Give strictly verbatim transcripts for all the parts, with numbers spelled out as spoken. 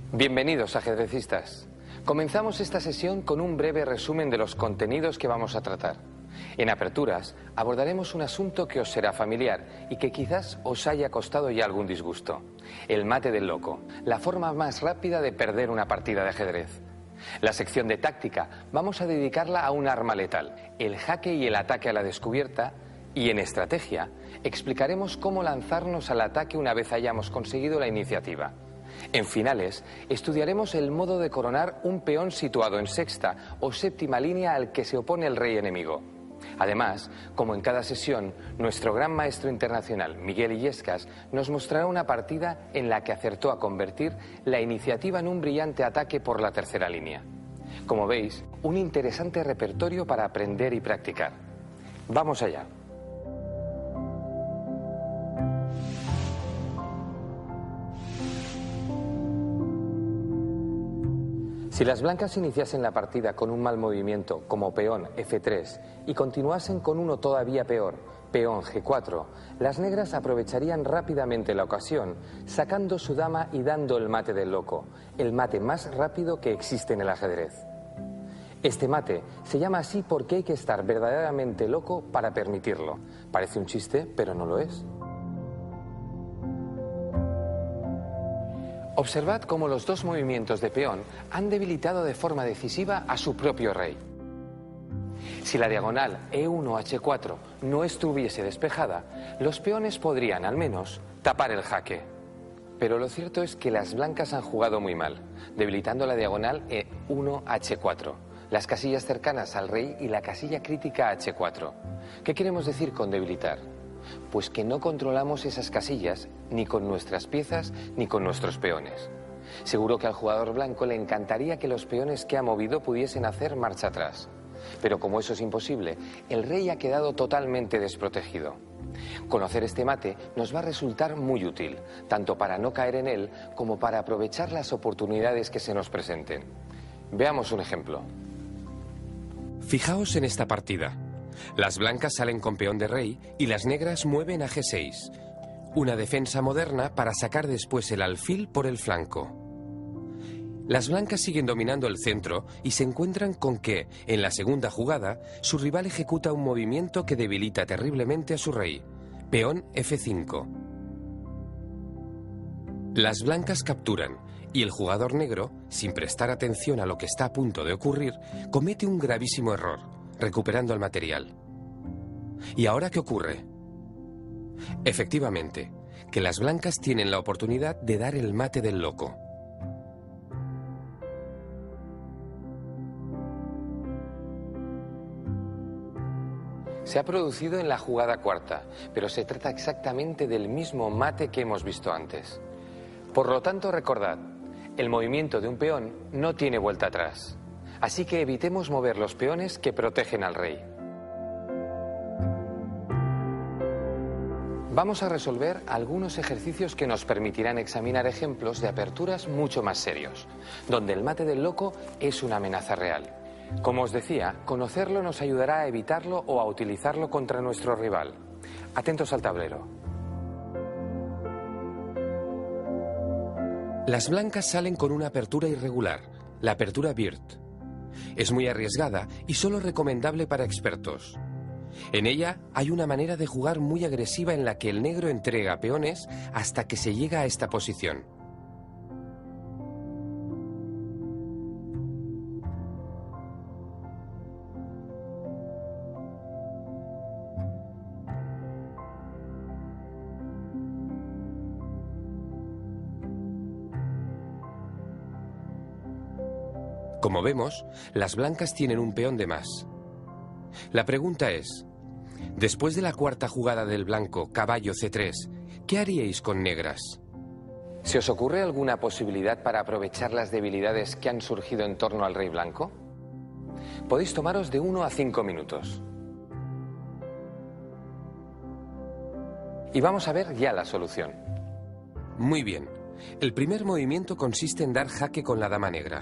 Bienvenidos, ajedrecistas. Comenzamos esta sesión con un breve resumen de los contenidos que vamos a tratar. En aperturas abordaremos un asunto que os será familiar y que quizás os haya costado ya algún disgusto: el mate del loco, la forma más rápida de perder una partida de ajedrez. La sección de táctica vamos a dedicarla a un arma letal, el jaque y el ataque a la descubierta, y en estrategia explicaremos cómo lanzarnos al ataque una vez hayamos conseguido la iniciativa. En finales, estudiaremos el modo de coronar un peón situado en sexta o séptima línea al que se opone el rey enemigo. Además, como en cada sesión, nuestro gran maestro internacional, Miguel Illescas, nos mostrará una partida en la que acertó a convertir la iniciativa en un brillante ataque por la tercera línea. Como veis, un interesante repertorio para aprender y practicar. Vamos allá. Si las blancas iniciasen la partida con un mal movimiento como peón efe tres y continuasen con uno todavía peor, peón ge cuatro, las negras aprovecharían rápidamente la ocasión, sacando su dama y dando el mate del loco, el mate más rápido que existe en el ajedrez. Este mate se llama así porque hay que estar verdaderamente loco para permitirlo. Parece un chiste, pero no lo es. Observad cómo los dos movimientos de peón han debilitado de forma decisiva a su propio rey. Si la diagonal e uno hache cuatro no estuviese despejada, los peones podrían, al menos, tapar el jaque. Pero lo cierto es que las blancas han jugado muy mal, debilitando la diagonal e uno hache cuatro, las casillas cercanas al rey y la casilla crítica hache cuatro. ¿Qué queremos decir con debilitar? Pues que no controlamos esas casillas ni con nuestras piezas ni con nuestros peones. Seguro que al jugador blanco le encantaría que los peones que ha movido pudiesen hacer marcha atrás. Pero como eso es imposible, el rey ha quedado totalmente desprotegido. Conocer este mate nos va a resultar muy útil, tanto para no caer en él como para aprovechar las oportunidades que se nos presenten. Veamos un ejemplo. Fijaos en esta partida. Las blancas salen con peón de rey y las negras mueven a ge seis. Una defensa moderna para sacar después el alfil por el flanco. Las blancas siguen dominando el centro y se encuentran con que, en la segunda jugada, su rival ejecuta un movimiento que debilita terriblemente a su rey. Peón efe cinco. Las blancas capturan y el jugador negro, sin prestar atención a lo que está a punto de ocurrir, comete un gravísimo error, recuperando el material. ¿Y ahora qué ocurre? Efectivamente, que las blancas tienen la oportunidad de dar el mate del loco. Se ha producido en la jugada cuarta, pero se trata exactamente del mismo mate que hemos visto antes. Por lo tanto, recordad, el movimiento de un peón no tiene vuelta atrás. Así que evitemos mover los peones que protegen al rey. Vamos a resolver algunos ejercicios que nos permitirán examinar ejemplos de aperturas mucho más serios, donde el mate del loco es una amenaza real. Como os decía, conocerlo nos ayudará a evitarlo o a utilizarlo contra nuestro rival. Atentos al tablero. Las blancas salen con una apertura irregular, la apertura Wirth. Es muy arriesgada y solo recomendable para expertos. En ella hay una manera de jugar muy agresiva en la que el negro entrega peones hasta que se llega a esta posición. Como vemos, las blancas tienen un peón de más. La pregunta es, después de la cuarta jugada del blanco, caballo ce tres, ¿qué haríais con negras? ¿Se os ocurre alguna posibilidad para aprovechar las debilidades que han surgido en torno al rey blanco? Podéis tomaros de uno a cinco minutos. Y vamos a ver ya la solución. Muy bien. El primer movimiento consiste en dar jaque con la dama negra.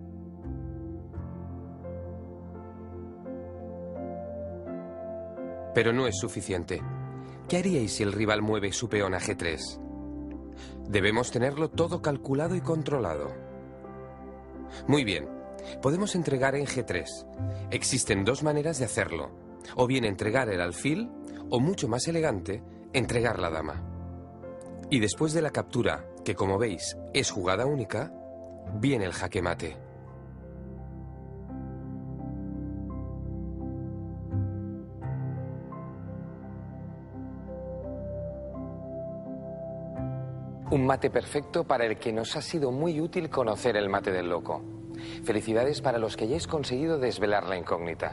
Pero no es suficiente. ¿Qué haríais si el rival mueve su peón a ge tres? Debemos tenerlo todo calculado y controlado. Muy bien. Podemos entregar en G tres. Existen dos maneras de hacerlo. O bien entregar el alfil, o mucho más elegante, entregar la dama. Y después de la captura, que como veis es jugada única, viene el jaque mate. Un mate perfecto para el que nos ha sido muy útil conocer el mate del loco. Felicidades para los que hayáis conseguido desvelar la incógnita.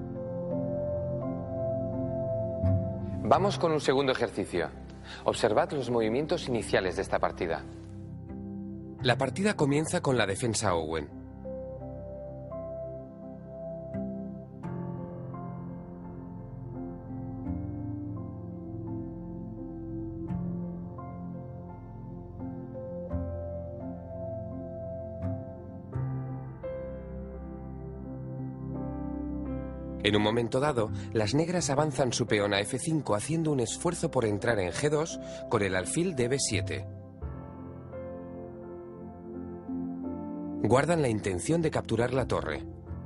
Vamos con un segundo ejercicio. Observad los movimientos iniciales de esta partida. La partida comienza con la defensa Owen. En un momento dado, las negras avanzan su peón a F cinco haciendo un esfuerzo por entrar en G dos con el alfil de B siete. Guardan la intención de capturar la torre.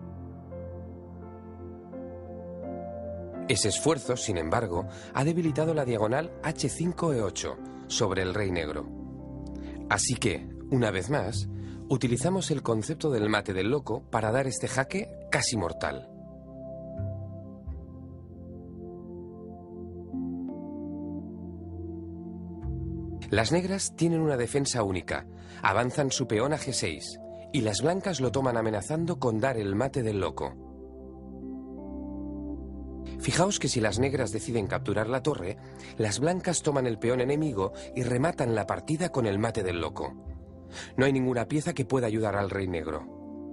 Ese esfuerzo, sin embargo, ha debilitado la diagonal H cinco E ocho sobre el rey negro. Así que, una vez más, utilizamos el concepto del mate del loco para dar este jaque casi mortal. Las negras tienen una defensa única, avanzan su peón a G seis, y las blancas lo toman amenazando con dar el mate del loco. Fijaos que si las negras deciden capturar la torre, las blancas toman el peón enemigo y rematan la partida con el mate del loco. No hay ninguna pieza que pueda ayudar al rey negro.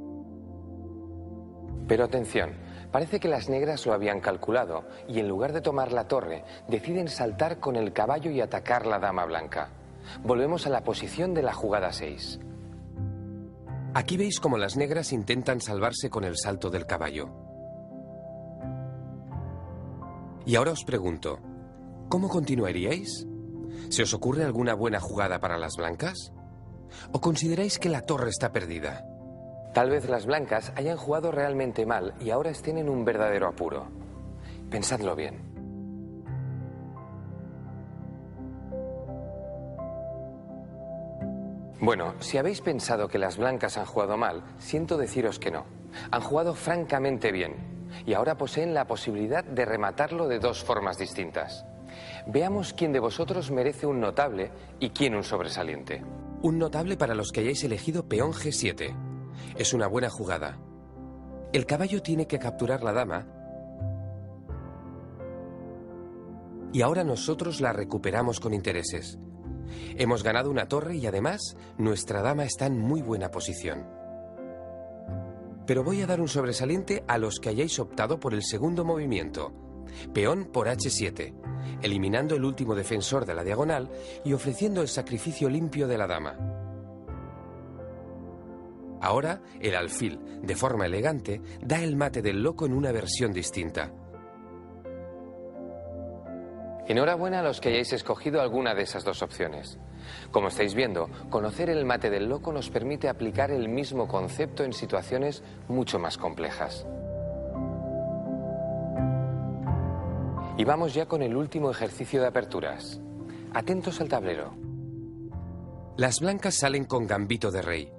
Pero atención, parece que las negras lo habían calculado y en lugar de tomar la torre, deciden saltar con el caballo y atacar la dama blanca. Volvemos a la posición de la jugada seis. Aquí veis cómo las negras intentan salvarse con el salto del caballo. Y ahora os pregunto, ¿cómo continuaríais? ¿Se os ocurre alguna buena jugada para las blancas? ¿O consideráis que la torre está perdida? Tal vez las blancas hayan jugado realmente mal y ahora estén en un verdadero apuro. Pensadlo bien. Bueno, si habéis pensado que las blancas han jugado mal, siento deciros que no. Han jugado francamente bien y ahora poseen la posibilidad de rematarlo de dos formas distintas. Veamos quién de vosotros merece un notable y quién un sobresaliente. Un notable para los que hayáis elegido peón G siete. Es una buena jugada. El caballo tiene que capturar la dama y ahora nosotros la recuperamos con intereses. Hemos ganado una torre y además nuestra dama está en muy buena posición. Pero voy a dar un sobresaliente a los que hayáis optado por el segundo movimiento, peón por H siete, eliminando el último defensor de la diagonal y ofreciendo el sacrificio limpio de la dama. Ahora, el alfil, de forma elegante, da el mate del loco en una versión distinta. Enhorabuena a los que hayáis escogido alguna de esas dos opciones. Como estáis viendo, conocer el mate del loco nos permite aplicar el mismo concepto en situaciones mucho más complejas. Y vamos ya con el último ejercicio de aperturas. Atentos al tablero. Las blancas salen con gambito de rey.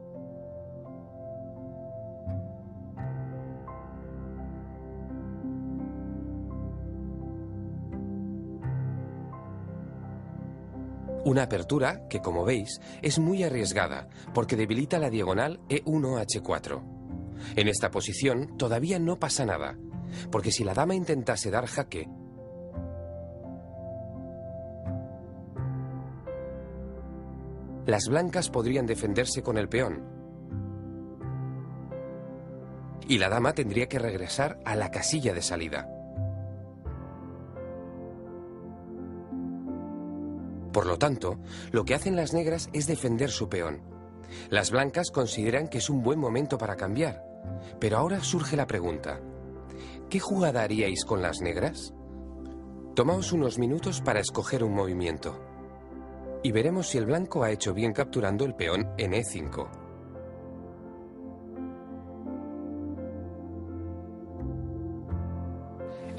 Una apertura que, como veis, es muy arriesgada porque debilita la diagonal E uno H cuatro. En esta posición todavía no pasa nada, porque si la dama intentase dar jaque, las blancas podrían defenderse con el peón y la dama tendría que regresar a la casilla de salida. Por lo tanto, lo que hacen las negras es defender su peón. Las blancas consideran que es un buen momento para cambiar, pero ahora surge la pregunta: ¿qué jugada haríais con las negras? Tomaos unos minutos para escoger un movimiento y veremos si el blanco ha hecho bien capturando el peón en E cinco.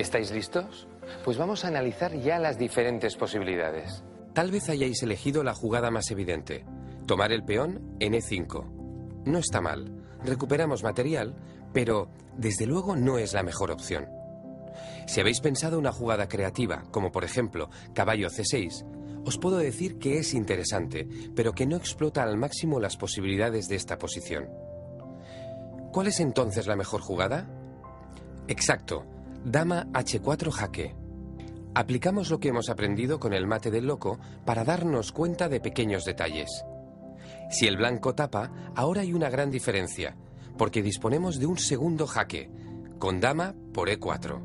¿Estáis listos? Pues vamos a analizar ya las diferentes posibilidades. Tal vez hayáis elegido la jugada más evidente, tomar el peón en e cinco. No está mal, recuperamos material, pero desde luego no es la mejor opción. Si habéis pensado una jugada creativa, como por ejemplo caballo ce seis, os puedo decir que es interesante, pero que no explota al máximo las posibilidades de esta posición. ¿Cuál es entonces la mejor jugada? Exacto, dama hache cuatro jaque. Aplicamos lo que hemos aprendido con el mate del loco para darnos cuenta de pequeños detalles. Si el blanco tapa, ahora hay una gran diferencia, porque disponemos de un segundo jaque, con dama por e cuatro.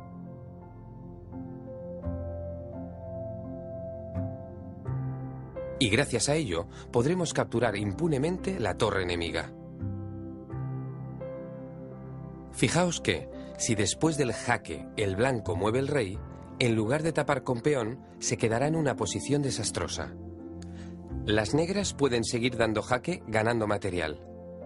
Y gracias a ello, podremos capturar impunemente la torre enemiga. Fijaos que, si después del jaque el blanco mueve el rey, en lugar de tapar con peón, se quedará en una posición desastrosa. Las negras pueden seguir dando jaque ganando material.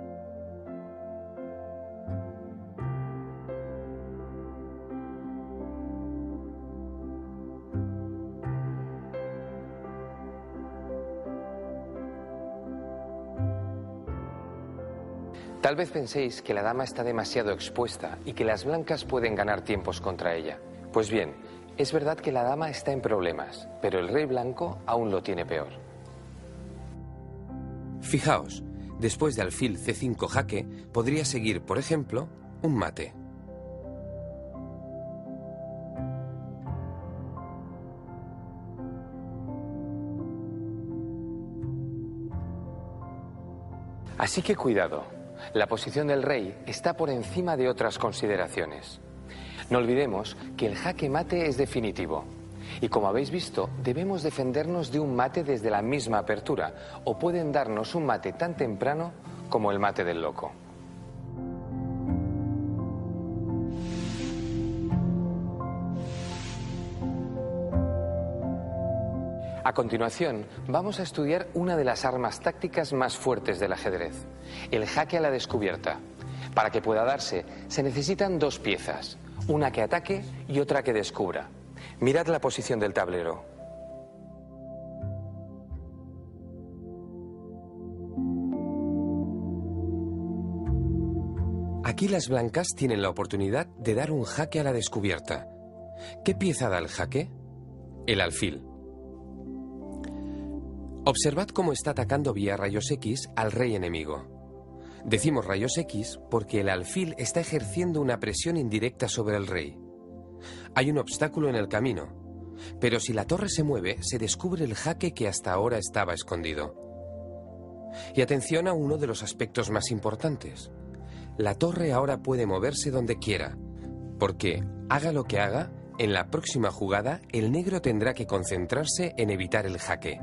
Tal vez penséis que la dama está demasiado expuesta y que las blancas pueden ganar tiempos contra ella. Pues bien, es verdad que la dama está en problemas, pero el rey blanco aún lo tiene peor. Fijaos, después de alfil ce cinco jaque, podría seguir, por ejemplo, un mate. Así que cuidado, la posición del rey está por encima de otras consideraciones. No olvidemos que el jaque mate es definitivo. Y como habéis visto, debemos defendernos de un mate desde la misma apertura, o pueden darnos un mate tan temprano como el mate del loco. A continuación, vamos a estudiar una de las armas tácticas más fuertes del ajedrez, el jaque a la descubierta. Para que pueda darse, se necesitan dos piezas, una que ataque y otra que descubra. Mirad la posición del tablero. Aquí las blancas tienen la oportunidad de dar un jaque a la descubierta. ¿Qué pieza da el jaque? El alfil. Observad cómo está atacando vía rayos X al rey enemigo. Decimos rayos X porque el alfil está ejerciendo una presión indirecta sobre el rey. Hay un obstáculo en el camino, pero si la torre se mueve, se descubre el jaque que hasta ahora estaba escondido. Y atención a uno de los aspectos más importantes. La torre ahora puede moverse donde quiera, porque, haga lo que haga, en la próxima jugada el negro tendrá que concentrarse en evitar el jaque.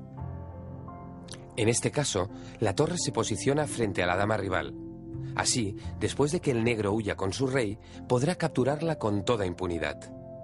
En este caso, la torre se posiciona frente a la dama rival. Así, después de que el negro huya con su rey, podrá capturarla con toda impunidad.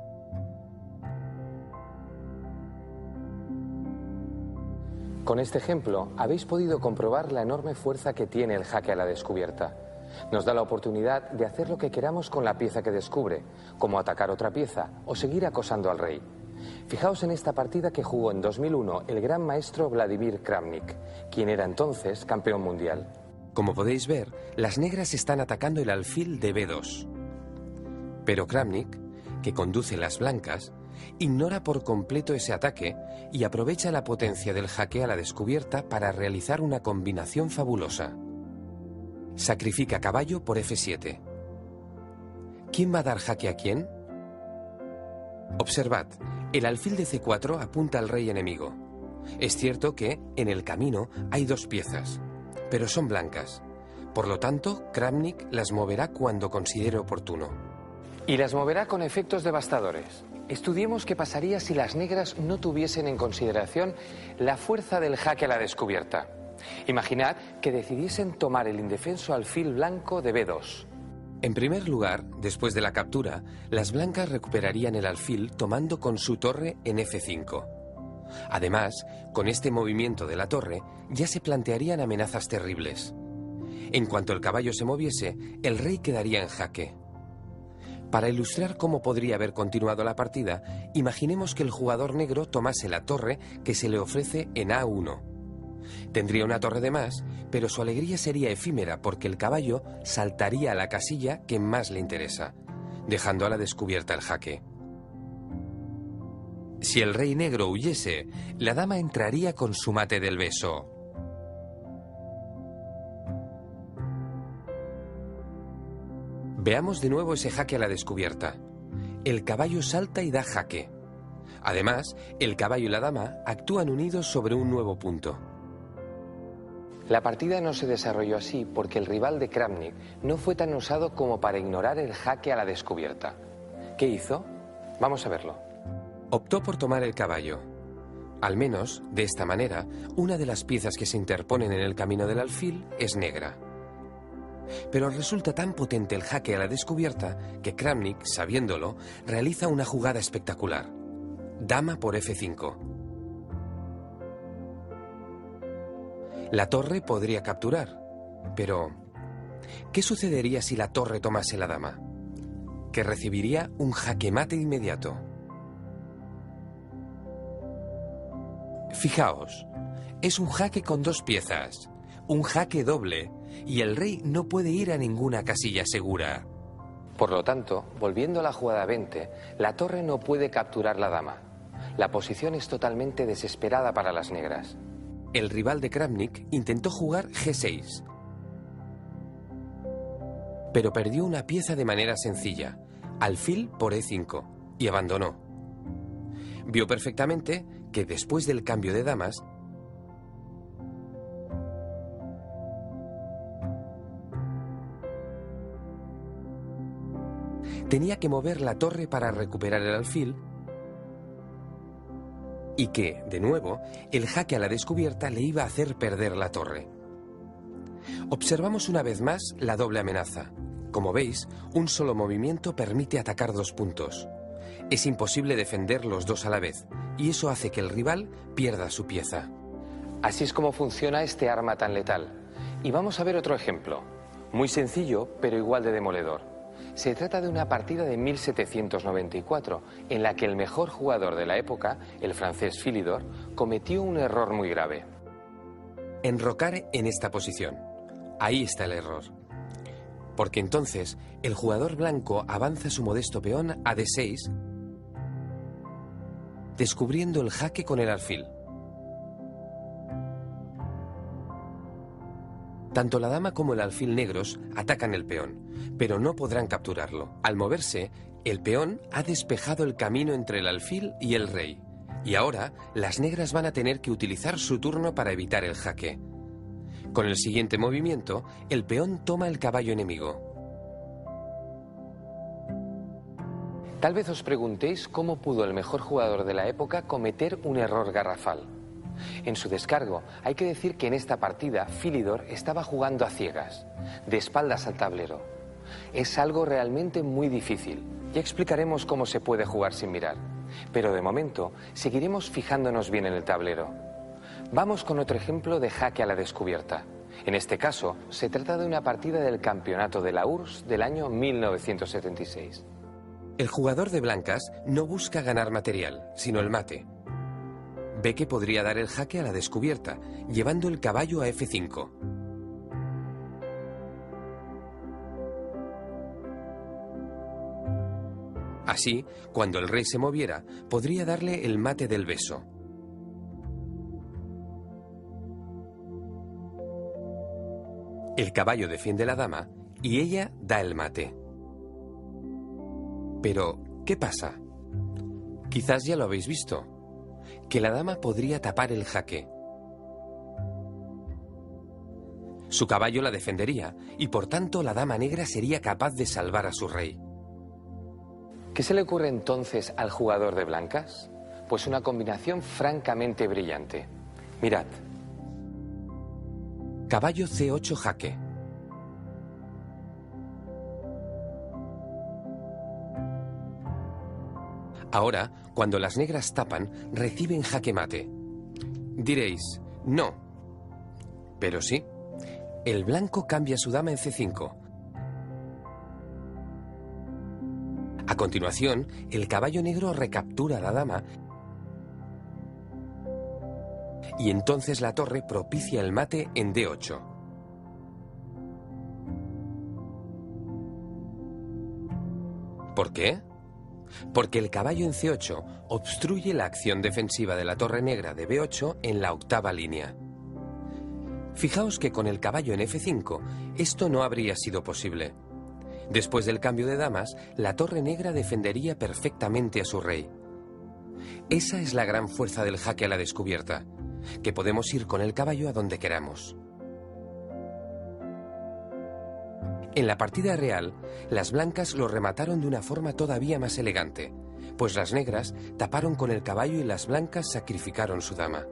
Con este ejemplo, habéis podido comprobar la enorme fuerza que tiene el jaque a la descubierta. Nos da la oportunidad de hacer lo que queramos con la pieza que descubre, como atacar otra pieza o seguir acosando al rey. Fijaos en esta partida que jugó en dos mil uno el gran maestro Vladimir Kramnik, quien era entonces campeón mundial. Como podéis ver, las negras están atacando el alfil de be dos. Pero Kramnik, que conduce las blancas, ignora por completo ese ataque y aprovecha la potencia del jaque a la descubierta para realizar una combinación fabulosa. Sacrifica caballo por efe siete. ¿Quién va a dar jaque a quién? Observad, el alfil de ce cuatro apunta al rey enemigo. Es cierto que, en el camino, hay dos piezas, pero son blancas. Por lo tanto, Kramnik las moverá cuando considere oportuno. Y las moverá con efectos devastadores. Estudiemos qué pasaría si las negras no tuviesen en consideración la fuerza del jaque a la descubierta. Imaginad que decidiesen tomar el indefenso alfil blanco de be dos. En primer lugar, después de la captura, las blancas recuperarían el alfil tomando con su torre en efe cinco. Además, con este movimiento de la torre, ya se plantearían amenazas terribles. En cuanto el caballo se moviese, el rey quedaría en jaque. Para ilustrar cómo podría haber continuado la partida, imaginemos que el jugador negro tomase la torre que se le ofrece en A uno. Tendría una torre de más, pero su alegría sería efímera porque el caballo saltaría a la casilla que más le interesa, dejando a la descubierta el jaque. Si el rey negro huyese, la dama entraría con su mate del beso. Veamos de nuevo ese jaque a la descubierta. El caballo salta y da jaque. Además, el caballo y la dama actúan unidos sobre un nuevo punto. La partida no se desarrolló así porque el rival de Kramnik no fue tan osado como para ignorar el jaque a la descubierta. ¿Qué hizo? Vamos a verlo. Optó por tomar el caballo. Al menos, de esta manera, una de las piezas que se interponen en el camino del alfil es negra. Pero resulta tan potente el jaque a la descubierta que Kramnik, sabiéndolo, realiza una jugada espectacular. Dama por F cinco. La torre podría capturar, pero ¿qué sucedería si la torre tomase la dama? Que recibiría un jaque mate inmediato. Fijaos, es un jaque con dos piezas, un jaque doble, y el rey no puede ir a ninguna casilla segura. Por lo tanto, volviendo a la jugada veinte, la torre no puede capturar la dama. La posición es totalmente desesperada para las negras. El rival de Kramnik intentó jugar G seis, pero perdió una pieza de manera sencilla, alfil por E cinco, y abandonó. Vio perfectamente que después del cambio de damas, tenía que mover la torre para recuperar el alfil y que, de nuevo, el jaque a la descubierta le iba a hacer perder la torre. Observamos una vez más la doble amenaza. Como veis, un solo movimiento permite atacar dos puntos. Es imposible defender los dos a la vez, y eso hace que el rival pierda su pieza. Así es como funciona este arma tan letal. Y vamos a ver otro ejemplo. Muy sencillo, pero igual de demoledor. Se trata de una partida de mil setecientos noventa y cuatro, en la que el mejor jugador de la época, el francés Philidor, cometió un error muy grave. Enrocar en esta posición. Ahí está el error. Porque entonces el jugador blanco avanza su modesto peón a D seis, descubriendo el jaque con el alfil. Tanto la dama como el alfil negros atacan el peón, pero no podrán capturarlo. Al moverse, el peón ha despejado el camino entre el alfil y el rey, y ahora las negras van a tener que utilizar su turno para evitar el jaque. Con el siguiente movimiento, el peón toma el caballo enemigo. Tal vez os preguntéis cómo pudo el mejor jugador de la época cometer un error garrafal. En su descargo, hay que decir que en esta partida Philidor estaba jugando a ciegas, de espaldas al tablero. Es algo realmente muy difícil. Ya explicaremos cómo se puede jugar sin mirar. Pero de momento, seguiremos fijándonos bien en el tablero. Vamos con otro ejemplo de jaque a la descubierta. En este caso, se trata de una partida del campeonato de la U R S S del año mil novecientos setenta y seis. El jugador de blancas no busca ganar material, sino el mate. Ve que podría dar el jaque a la descubierta, llevando el caballo a F cinco. Así, cuando el rey se moviera, podría darle el mate del beso. El caballo defiende la dama y ella da el mate. Pero, ¿qué pasa? Quizás ya lo habéis visto, que la dama podría tapar el jaque. Su caballo la defendería y por tanto la dama negra sería capaz de salvar a su rey. ¿Qué se le ocurre entonces al jugador de blancas? Pues una combinación francamente brillante. Mirad. Caballo C ocho jaque. Ahora, cuando las negras tapan, reciben jaque mate. Diréis, no. Pero sí. El blanco cambia su dama en C cinco. A continuación, el caballo negro recaptura a la dama y entonces la torre propicia el mate en D ocho. ¿Por qué? Porque el caballo en C ocho obstruye la acción defensiva de la torre negra de B ocho en la octava línea. Fijaos que con el caballo en F cinco esto no habría sido posible. Después del cambio de damas, la torre negra defendería perfectamente a su rey. Esa es la gran fuerza del jaque a la descubierta, que podemos ir con el caballo a donde queramos. En la partida real, las blancas lo remataron de una forma todavía más elegante, pues las negras taparon con el caballo y las blancas sacrificaron su dama.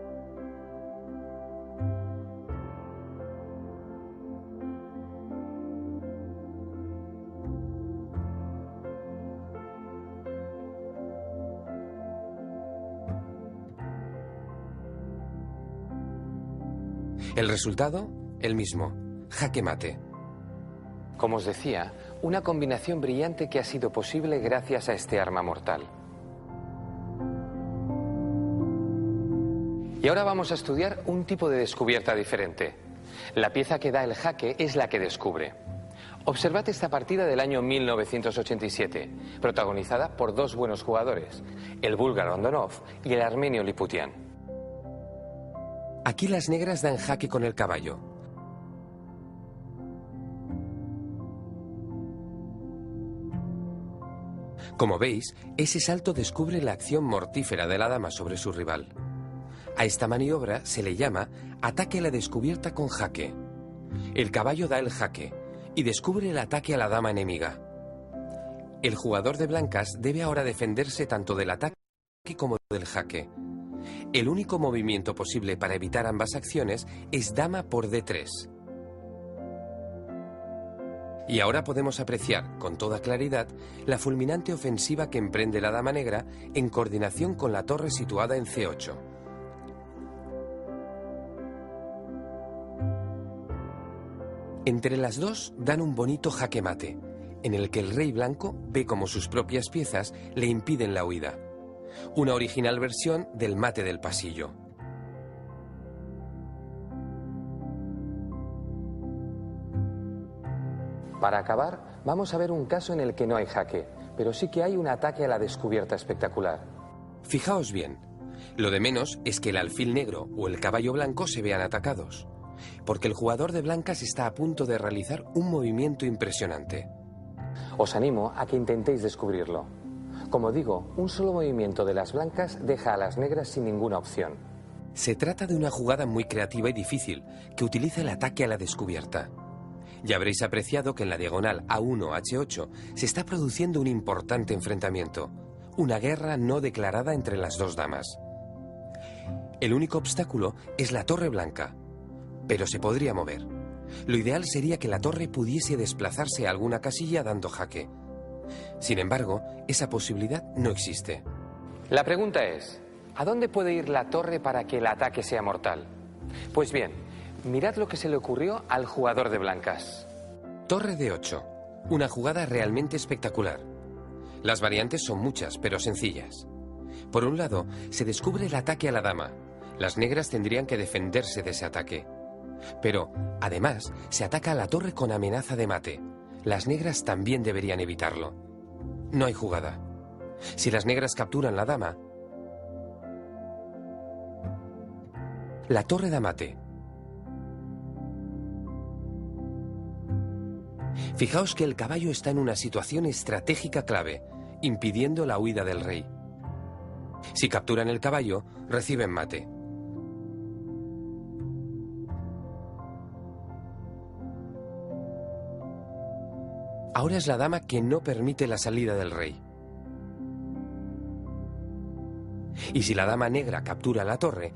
El resultado, el mismo, jaque mate. Como os decía, una combinación brillante que ha sido posible gracias a este arma mortal. Y ahora vamos a estudiar un tipo de descubierta diferente. La pieza que da el jaque es la que descubre. Observad esta partida del año mil novecientos ochenta y siete, protagonizada por dos buenos jugadores, el búlgaro Andonov y el armenio Liputian. Aquí las negras dan jaque con el caballo. Como veis, ese salto descubre la acción mortífera de la dama sobre su rival. A esta maniobra se le llama ataque a la descubierta con jaque. El caballo da el jaque y descubre el ataque a la dama enemiga. El jugador de blancas debe ahora defenderse tanto del ataque como del jaque. El único movimiento posible para evitar ambas acciones es dama por D tres. Y ahora podemos apreciar, con toda claridad, la fulminante ofensiva que emprende la dama negra en coordinación con la torre situada en C ocho. Entre las dos dan un bonito jaque mate, en el que el rey blanco ve como sus propias piezas le impiden la huida. Una original versión del mate del pasillo. Para acabar, vamos a ver un caso en el que no hay jaque, pero sí que hay un ataque a la descubierta espectacular. Fijaos bien, lo de menos es que el alfil negro o el caballo blanco se vean atacados, porque el jugador de blancas está a punto de realizar un movimiento impresionante. Os animo a que intentéis descubrirlo. Como digo, un solo movimiento de las blancas deja a las negras sin ninguna opción. Se trata de una jugada muy creativa y difícil, que utiliza el ataque a la descubierta. Ya habréis apreciado que en la diagonal A uno H ocho se está produciendo un importante enfrentamiento, una guerra no declarada entre las dos damas. El único obstáculo es la torre blanca, pero se podría mover. Lo ideal sería que la torre pudiese desplazarse a alguna casilla dando jaque. Sin embargo, esa posibilidad no existe. La pregunta es, ¿a dónde puede ir la torre para que el ataque sea mortal? Pues bien, mirad lo que se le ocurrió al jugador de blancas. Torre D ocho, una jugada realmente espectacular. Las variantes son muchas, pero sencillas. Por un lado, se descubre el ataque a la dama. Las negras tendrían que defenderse de ese ataque. Pero, además, se ataca a la torre con amenaza de mate. Las negras también deberían evitarlo. No hay jugada. Si las negras capturan la dama, la torre da mate. Fijaos que el caballo está en una situación estratégica clave, impidiendo la huida del rey. Si capturan el caballo, reciben mate. Ahora es la dama que no permite la salida del rey. Y si la dama negra captura la torre,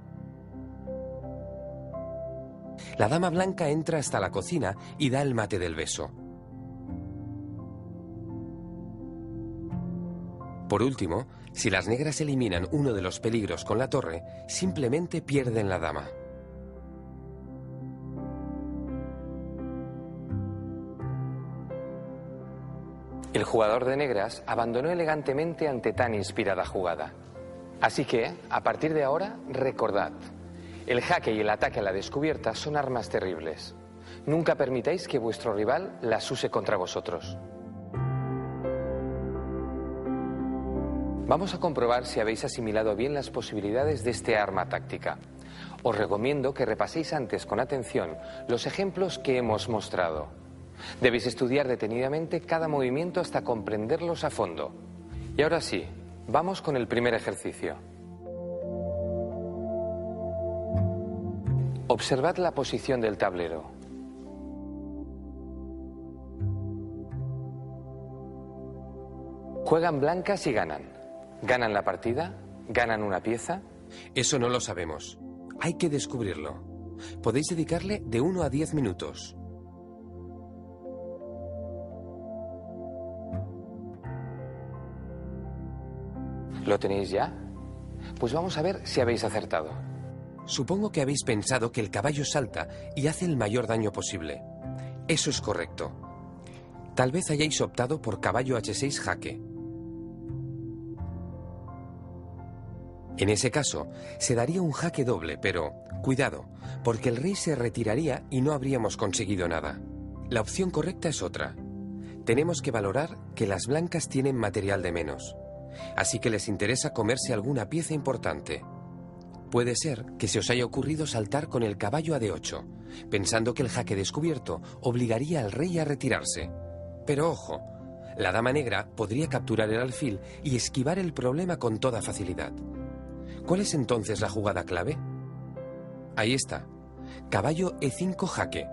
la dama blanca entra hasta la cocina y da el mate del beso. Por último, si las negras eliminan uno de los peligros con la torre, simplemente pierden la dama. El jugador de negras abandonó elegantemente ante tan inspirada jugada. Así que, a partir de ahora, recordad, el jaque y el ataque a la descubierta son armas terribles. Nunca permitáis que vuestro rival las use contra vosotros. Vamos a comprobar si habéis asimilado bien las posibilidades de este arma táctica. Os recomiendo que repaséis antes con atención los ejemplos que hemos mostrado. Debéis estudiar detenidamente cada movimiento hasta comprenderlos a fondo. Y ahora sí, vamos con el primer ejercicio. Observad la posición del tablero. Juegan blancas y ganan. ¿Ganan la partida? ¿Ganan una pieza? Eso no lo sabemos. Hay que descubrirlo. Podéis dedicarle de uno a diez minutos. ¿Lo tenéis ya? Pues vamos a ver si habéis acertado. Supongo que habéis pensado que el caballo salta y hace el mayor daño posible. Eso es correcto. Tal vez hayáis optado por caballo hache seis jaque. En ese caso, se daría un jaque doble, pero cuidado, porque el rey se retiraría y no habríamos conseguido nada. La opción correcta es otra. Tenemos que valorar que las blancas tienen material de menos, así que les interesa comerse alguna pieza importante. Puede ser que se os haya ocurrido saltar con el caballo a de ocho, pensando que el jaque descubierto obligaría al rey a retirarse. Pero ojo, la dama negra podría capturar el alfil y esquivar el problema con toda facilidad. ¿Cuál es entonces la jugada clave? Ahí está. Caballo e cinco jaque.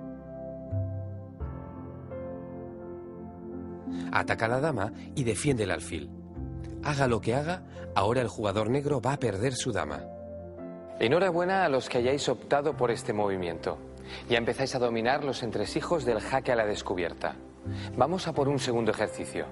Ataca a la dama y defiende el alfil. Haga lo que haga, ahora el jugador negro va a perder su dama. Enhorabuena a los que hayáis optado por este movimiento. Ya empezáis a dominar los entresijos del jaque a la descubierta. Vamos a por un segundo ejercicio.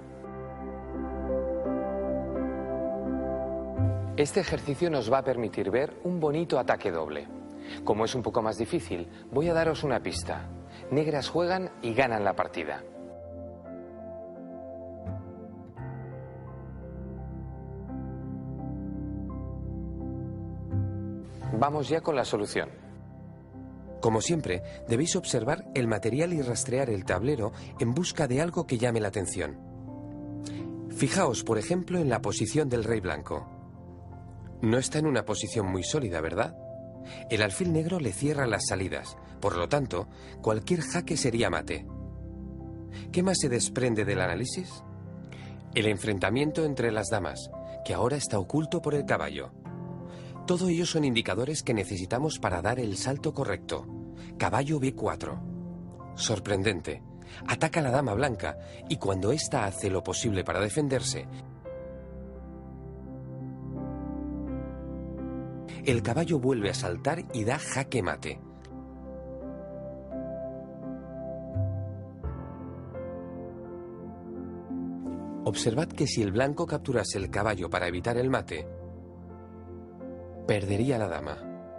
Este ejercicio nos va a permitir ver un bonito ataque doble. Como es un poco más difícil, voy a daros una pista. Negras juegan y ganan la partida. Vamos ya con la solución. Como siempre, debéis observar el material y rastrear el tablero en busca de algo que llame la atención. Fijaos, por ejemplo, en la posición del rey blanco. No está en una posición muy sólida, ¿verdad? El alfil negro le cierra las salidas, por lo tanto, cualquier jaque sería mate. ¿Qué más se desprende del análisis? El enfrentamiento entre las damas, que ahora está oculto por el caballo. Todo ello son indicadores que necesitamos para dar el salto correcto. Caballo be cuatro. Sorprendente. Ataca a la dama blanca y cuando ésta hace lo posible para defenderse, el caballo vuelve a saltar y da jaque mate. Observad que si el blanco capturase el caballo para evitar el mate, perdería la dama.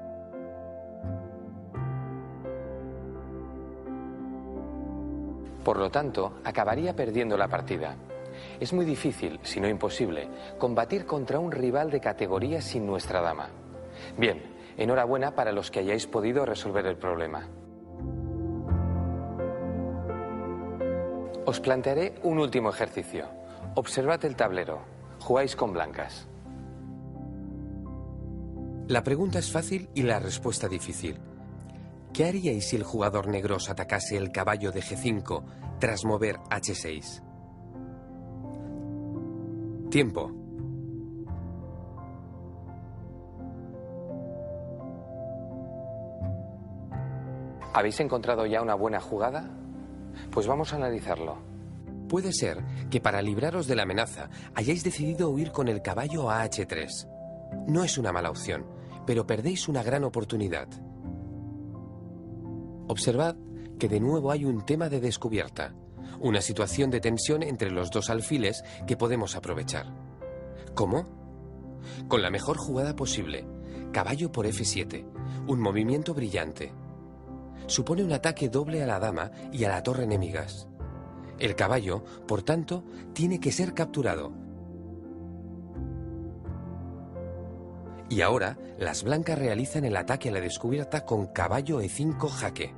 Por lo tanto, acabaría perdiendo la partida. Es muy difícil, si no imposible, combatir contra un rival de categoría sin nuestra dama. Bien, enhorabuena para los que hayáis podido resolver el problema. Os plantearé un último ejercicio. Observad el tablero. Jugáis con blancas. La pregunta es fácil y la respuesta difícil. ¿Qué haríais si el jugador negro os atacase el caballo de ge cinco tras mover hache seis? Tiempo. ¿Habéis encontrado ya una buena jugada? Pues vamos a analizarlo. Puede ser que para libraros de la amenaza hayáis decidido huir con el caballo a hache tres. No es una mala opción, pero perdéis una gran oportunidad. Observad que de nuevo hay un tema de descubierta, una situación de tensión entre los dos alfiles que podemos aprovechar. ¿Cómo? Con la mejor jugada posible, caballo por efe siete, un movimiento brillante. Supone un ataque doble a la dama y a la torre enemigas. El caballo, por tanto, tiene que ser capturado. Y ahora, las blancas realizan el ataque a la descubierta con caballo e cinco jaque.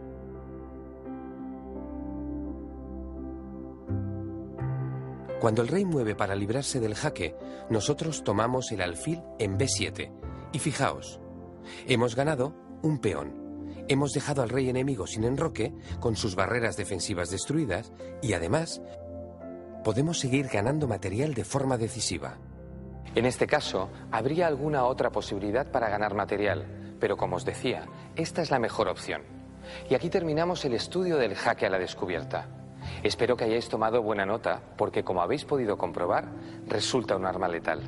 Cuando el rey mueve para librarse del jaque, nosotros tomamos el alfil en be siete. Y fijaos, hemos ganado un peón. Hemos dejado al rey enemigo sin enroque, con sus barreras defensivas destruidas, y además podemos seguir ganando material de forma decisiva. En este caso, habría alguna otra posibilidad para ganar material, pero como os decía, esta es la mejor opción. Y aquí terminamos el estudio del jaque a la descubierta. Espero que hayáis tomado buena nota, porque como habéis podido comprobar, resulta un arma letal.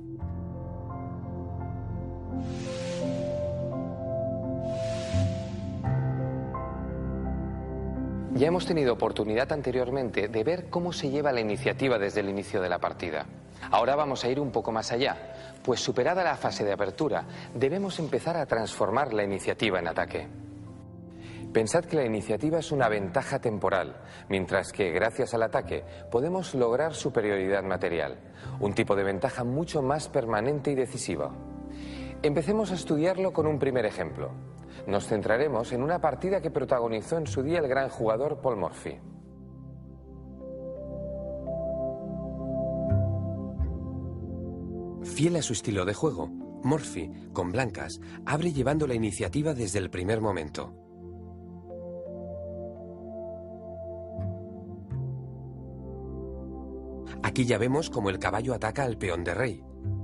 Ya hemos tenido oportunidad anteriormente de ver cómo se lleva la iniciativa desde el inicio de la partida. Ahora vamos a ir un poco más allá, pues superada la fase de apertura, debemos empezar a transformar la iniciativa en ataque. Pensad que la iniciativa es una ventaja temporal, mientras que, gracias al ataque, podemos lograr superioridad material, un tipo de ventaja mucho más permanente y decisiva. Empecemos a estudiarlo con un primer ejemplo. Nos centraremos en una partida que protagonizó en su día el gran jugador Paul Morphy. Fiel a su estilo de juego, Morphy, con blancas, abre llevando la iniciativa desde el primer momento. Aquí ya vemos cómo el caballo ataca al peón de rey.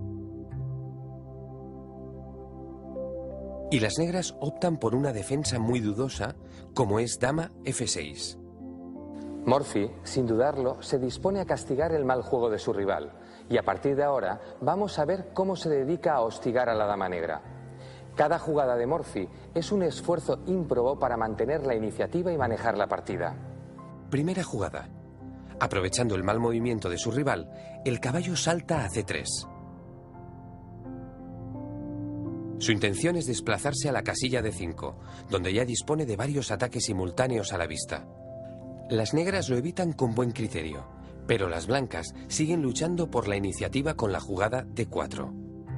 Y las negras optan por una defensa muy dudosa, como es dama efe seis. Morphy, sin dudarlo, se dispone a castigar el mal juego de su rival, y a partir de ahora vamos a ver cómo se dedica a hostigar a la dama negra. Cada jugada de Morphy es un esfuerzo ímprobo para mantener la iniciativa y manejar la partida. Primera jugada. Aprovechando el mal movimiento de su rival, el caballo salta a ce tres. Su intención es desplazarse a la casilla de cinco, donde ya dispone de varios ataques simultáneos a la vista. Las negras lo evitan con buen criterio, pero las blancas siguen luchando por la iniciativa con la jugada de cuatro.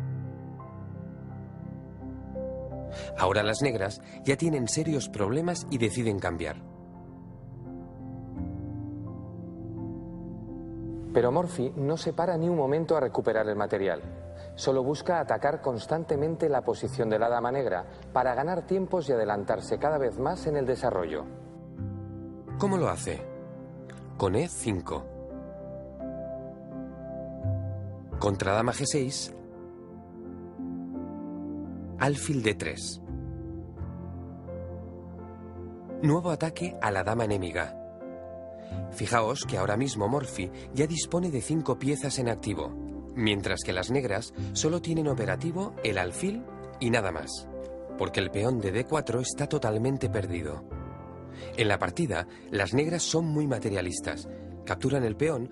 Ahora las negras ya tienen serios problemas y deciden cambiar. Pero Morphy no se para ni un momento a recuperar el material. Solo busca atacar constantemente la posición de la dama negra para ganar tiempos y adelantarse cada vez más en el desarrollo. ¿Cómo lo hace? Con e cinco. Contra dama ge seis, alfil de tres. Nuevo ataque a la dama enemiga. Fijaos que ahora mismo Morphy ya dispone de cinco piezas en activo, mientras que las negras solo tienen operativo el alfil y nada más, porque el peón de de cuatro está totalmente perdido. En la partida, las negras son muy materialistas, capturan el peón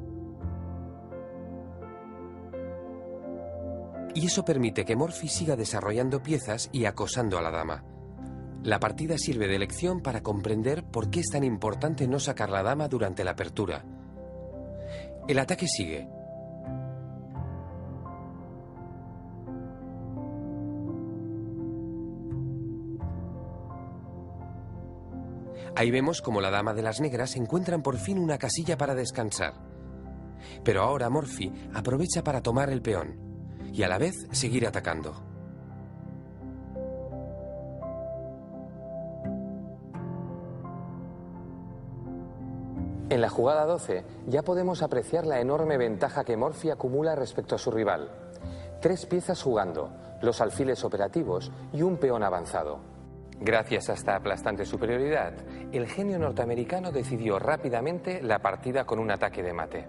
y eso permite que Morphy siga desarrollando piezas y acosando a la dama. La partida sirve de lección para comprender por qué es tan importante no sacar la dama durante la apertura. El ataque sigue. Ahí vemos como la dama de las negras encuentran por fin una casilla para descansar. Pero ahora Morphy aprovecha para tomar el peón y a la vez seguir atacando. En la jugada doce ya podemos apreciar la enorme ventaja que Morphy acumula respecto a su rival. Tres piezas jugando, los alfiles operativos y un peón avanzado. Gracias a esta aplastante superioridad, el genio norteamericano decidió rápidamente la partida con un ataque de mate.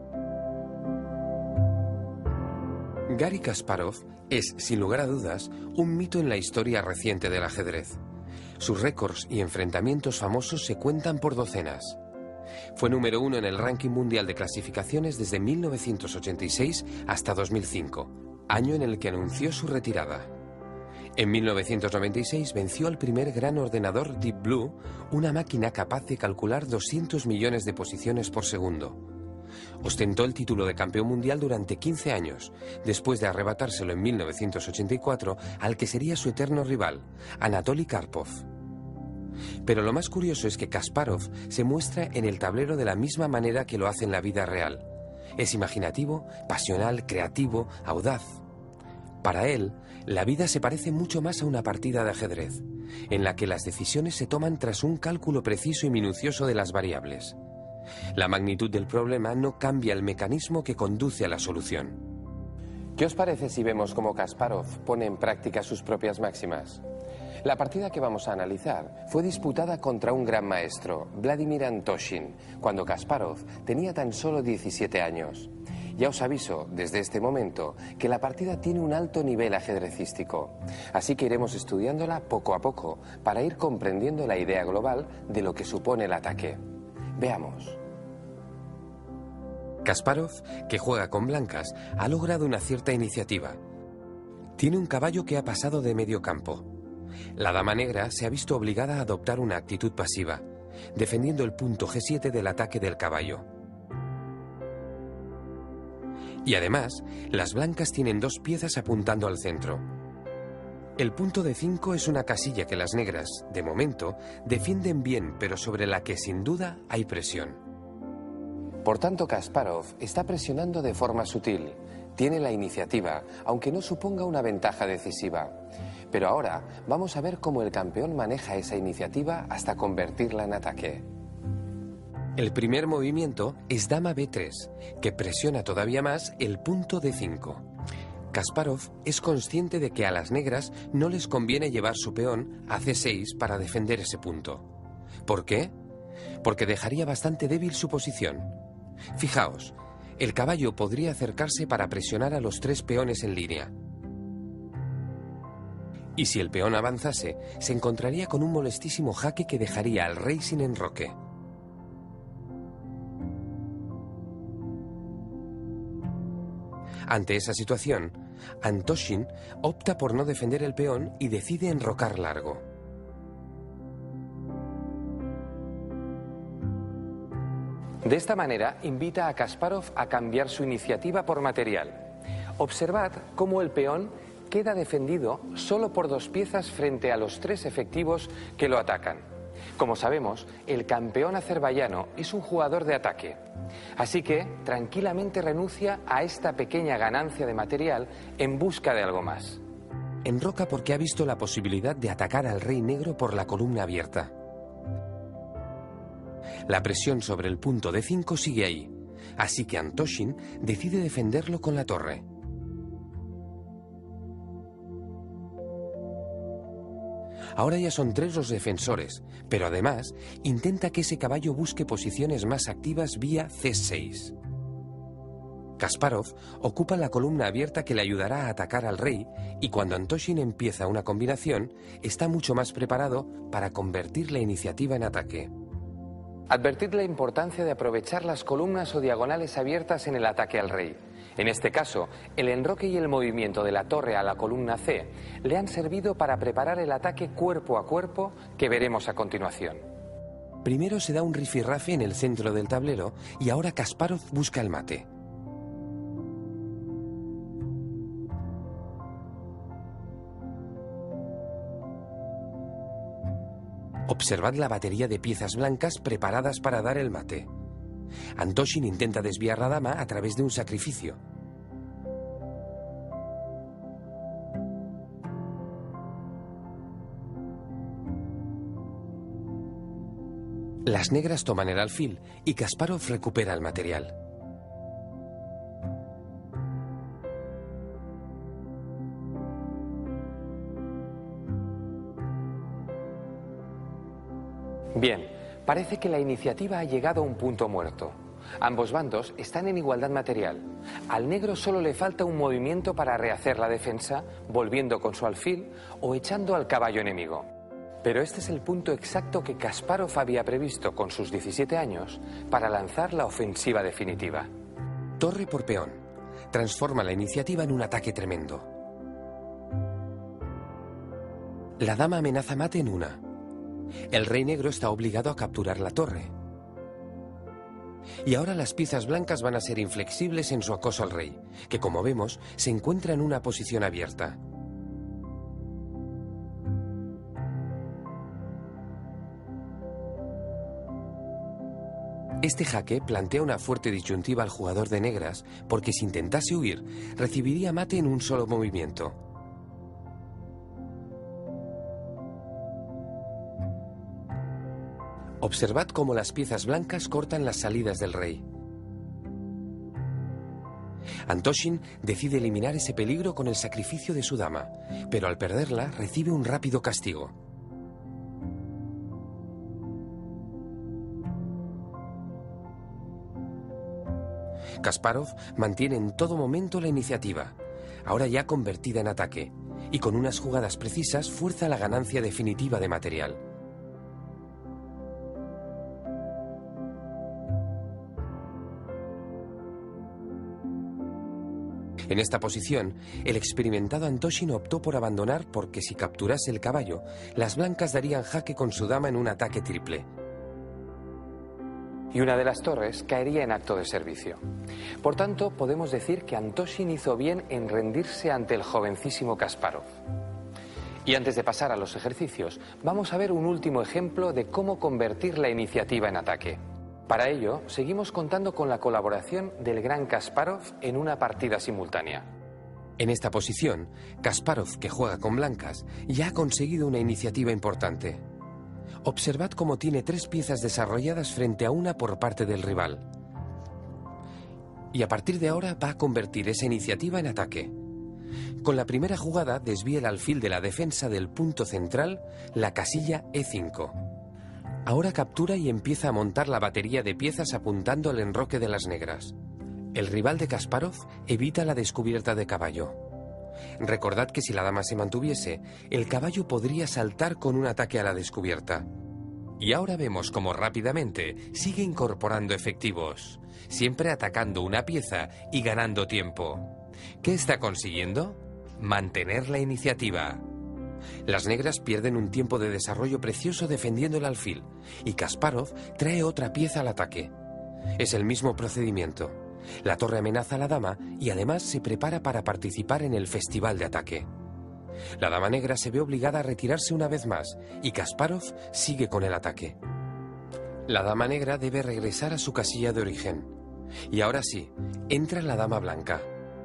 Garry Kasparov es, sin lugar a dudas, un mito en la historia reciente del ajedrez. Sus récords y enfrentamientos famosos se cuentan por docenas. Fue número uno en el ranking mundial de clasificaciones desde mil novecientos ochenta y seis hasta dos mil cinco, año en el que anunció su retirada. En mil novecientos noventa y seis venció al primer gran ordenador Deep Blue, una máquina capaz de calcular doscientos millones de posiciones por segundo. Ostentó el título de campeón mundial durante quince años, después de arrebatárselo en mil novecientos ochenta y cuatro al que sería su eterno rival, Anatoly Karpov. Pero lo más curioso es que Kasparov se muestra en el tablero de la misma manera que lo hace en la vida real. Es imaginativo, pasional, creativo, audaz. Para él, la vida se parece mucho más a una partida de ajedrez, en la que las decisiones se toman tras un cálculo preciso y minucioso de las variables. La magnitud del problema no cambia el mecanismo que conduce a la solución. ¿Qué os parece si vemos cómo Kasparov pone en práctica sus propias máximas? La partida que vamos a analizar fue disputada contra un gran maestro, Vladimir Antoshin, cuando Kasparov tenía tan solo diecisiete años. Ya os aviso, desde este momento, que la partida tiene un alto nivel ajedrecístico, así que iremos estudiándola poco a poco para ir comprendiendo la idea global de lo que supone el ataque. Veamos. Kasparov, que juega con blancas, ha logrado una cierta iniciativa. Tiene un caballo que ha pasado de medio campo. La dama negra se ha visto obligada a adoptar una actitud pasiva, defendiendo el punto G siete del ataque del caballo. Y además, las blancas tienen dos piezas apuntando al centro. El punto de cinco es una casilla que las negras, de momento, defienden bien, pero sobre la que sin duda hay presión. Por tanto, Kasparov está presionando de forma sutil. Tiene la iniciativa, aunque no suponga una ventaja decisiva. Pero ahora vamos a ver cómo el campeón maneja esa iniciativa hasta convertirla en ataque. El primer movimiento es dama B tres, que presiona todavía más el punto D cinco. Kasparov es consciente de que a las negras no les conviene llevar su peón a C seis para defender ese punto. ¿Por qué? Porque dejaría bastante débil su posición. Fijaos, el caballo podría acercarse para presionar a los tres peones en línea. Y si el peón avanzase, se encontraría con un molestísimo jaque que dejaría al rey sin enroque. Ante esa situación, Antoshin opta por no defender el peón y decide enrocar largo. De esta manera, invita a Kasparov a cambiar su iniciativa por material. Observad cómo el peón queda defendido solo por dos piezas frente a los tres efectivos que lo atacan. Como sabemos, el campeón azerbaiyano es un jugador de ataque. Así que tranquilamente renuncia a esta pequeña ganancia de material en busca de algo más. Enroca porque ha visto la posibilidad de atacar al rey negro por la columna abierta. La presión sobre el punto D cinco sigue ahí, así que Antoshin decide defenderlo con la torre. Ahora ya son tres los defensores, pero además intenta que ese caballo busque posiciones más activas vía C seis. Kasparov ocupa la columna abierta que le ayudará a atacar al rey y cuando Antoshin empieza una combinación, está mucho más preparado para convertir la iniciativa en ataque. Advertid la importancia de aprovechar las columnas o diagonales abiertas en el ataque al rey. En este caso, el enroque y el movimiento de la torre a la columna C le han servido para preparar el ataque cuerpo a cuerpo que veremos a continuación. Primero se da un rifirrafe en el centro del tablero y ahora Kasparov busca el mate. Observad la batería de piezas blancas preparadas para dar el mate. Antoshin intenta desviar la dama a través de un sacrificio. Las negras toman el alfil y Kasparov recupera el material. Bien, parece que la iniciativa ha llegado a un punto muerto. Ambos bandos están en igualdad material. Al negro solo le falta un movimiento para rehacer la defensa, volviendo con su alfil o echando al caballo enemigo. Pero este es el punto exacto que Kasparov había previsto con sus diecisiete años para lanzar la ofensiva definitiva. Torre por peón. Transforma la iniciativa en un ataque tremendo. La dama amenaza mate en una. El rey negro está obligado a capturar la torre. Y ahora las piezas blancas van a ser inflexibles en su acoso al rey, que como vemos se encuentra en una posición abierta. Este jaque plantea una fuerte disyuntiva al jugador de negras, porque si intentase huir, recibiría mate en un solo movimiento. Observad cómo las piezas blancas cortan las salidas del rey. Antoshin decide eliminar ese peligro con el sacrificio de su dama, pero al perderla recibe un rápido castigo. Kasparov mantiene en todo momento la iniciativa, ahora ya convertida en ataque, y con unas jugadas precisas fuerza la ganancia definitiva de material. En esta posición, el experimentado Antoshin optó por abandonar porque si capturase el caballo, las blancas darían jaque con su dama en un ataque triple. Y una de las torres caería en acto de servicio. Por tanto, podemos decir que Antoshin hizo bien en rendirse ante el jovencísimo Kasparov. Y antes de pasar a los ejercicios, vamos a ver un último ejemplo de cómo convertir la iniciativa en ataque. Para ello, seguimos contando con la colaboración del gran Kasparov en una partida simultánea. En esta posición, Kasparov, que juega con blancas, ya ha conseguido una iniciativa importante. Observad cómo tiene tres piezas desarrolladas frente a una por parte del rival. Y a partir de ahora va a convertir esa iniciativa en ataque. Con la primera jugada desvía el alfil de la defensa del punto central, la casilla E cinco. Ahora captura y empieza a montar la batería de piezas apuntando al enroque de las negras. El rival de Kasparov evita la descubierta de caballo. Recordad que si la dama se mantuviese, el caballo podría saltar con un ataque a la descubierta. Y ahora vemos cómo rápidamente sigue incorporando efectivos, siempre atacando una pieza y ganando tiempo. ¿Qué está consiguiendo? Mantener la iniciativa. Las negras pierden un tiempo de desarrollo precioso defendiendo el alfil, y Kasparov trae otra pieza al ataque. Es el mismo procedimiento. La torre amenaza a la dama y además se prepara para participar en el festival de ataque. La dama negra se ve obligada a retirarse una vez más y Kasparov sigue con el ataque. La dama negra debe regresar a su casilla de origen. Y ahora sí, entra la dama blanca.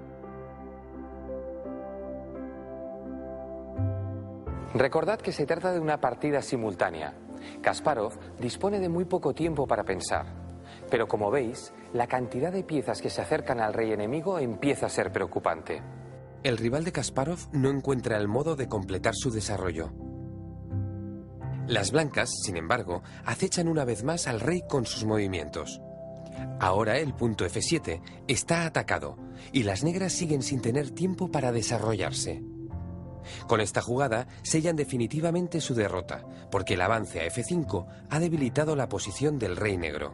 Recordad que se trata de una partida simultánea. Kasparov dispone de muy poco tiempo para pensar. Pero como veis, la cantidad de piezas que se acercan al rey enemigo empieza a ser preocupante. El rival de Kasparov no encuentra el modo de completar su desarrollo. Las blancas, sin embargo, acechan una vez más al rey con sus movimientos. Ahora el punto F siete está atacado y las negras siguen sin tener tiempo para desarrollarse. Con esta jugada sellan definitivamente su derrota, porque el avance a F cinco ha debilitado la posición del rey negro.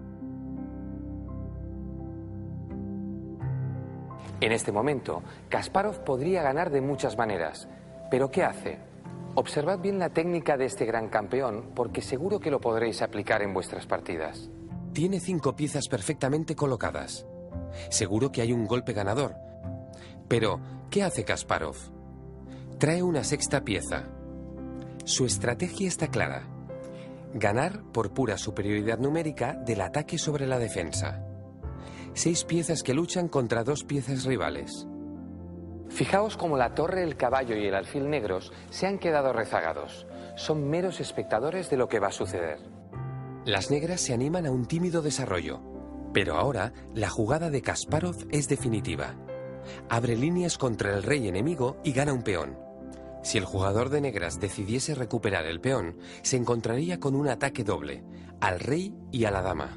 En este momento, Kasparov podría ganar de muchas maneras. ¿Pero qué hace? Observad bien la técnica de este gran campeón, porque seguro que lo podréis aplicar en vuestras partidas. Tiene cinco piezas perfectamente colocadas. Seguro que hay un golpe ganador. Pero, ¿qué hace Kasparov? Trae una sexta pieza. Su estrategia está clara. Ganar por pura superioridad numérica del ataque sobre la defensa. Seis piezas que luchan contra dos piezas rivales. Fijaos cómo la torre, el caballo y el alfil negros se han quedado rezagados. Son meros espectadores de lo que va a suceder. Las negras se animan a un tímido desarrollo, pero ahora la jugada de Kasparov es definitiva. Abre líneas contra el rey enemigo y gana un peón. Si el jugador de negras decidiese recuperar el peón, se encontraría con un ataque doble, al rey y a la dama.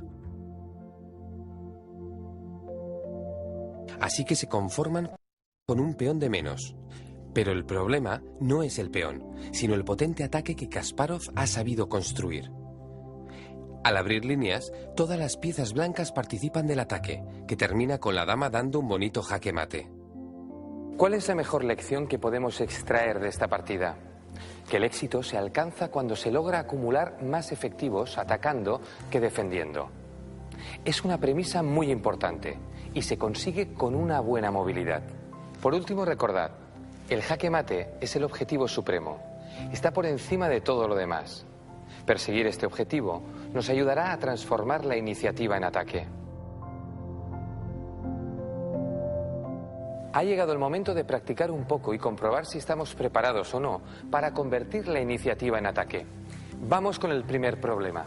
Así que se conforman con un peón de menos. Pero el problema no es el peón, sino el potente ataque que Kasparov ha sabido construir. Al abrir líneas, todas las piezas blancas participan del ataque, que termina con la dama dando un bonito jaque mate. ¿Cuál es la mejor lección que podemos extraer de esta partida? que el éxito se alcanza cuando se logra acumular más efectivos atacando que defendiendo. Es una premisa muy importante y se consigue con una buena movilidad. Por último, recordad, el jaque mate es el objetivo supremo. Está por encima de todo lo demás. Perseguir este objetivo nos ayudará a transformar la iniciativa en ataque. Ha llegado el momento de practicar un poco y comprobar si estamos preparados o no para convertir la iniciativa en ataque. Vamos con el primer problema.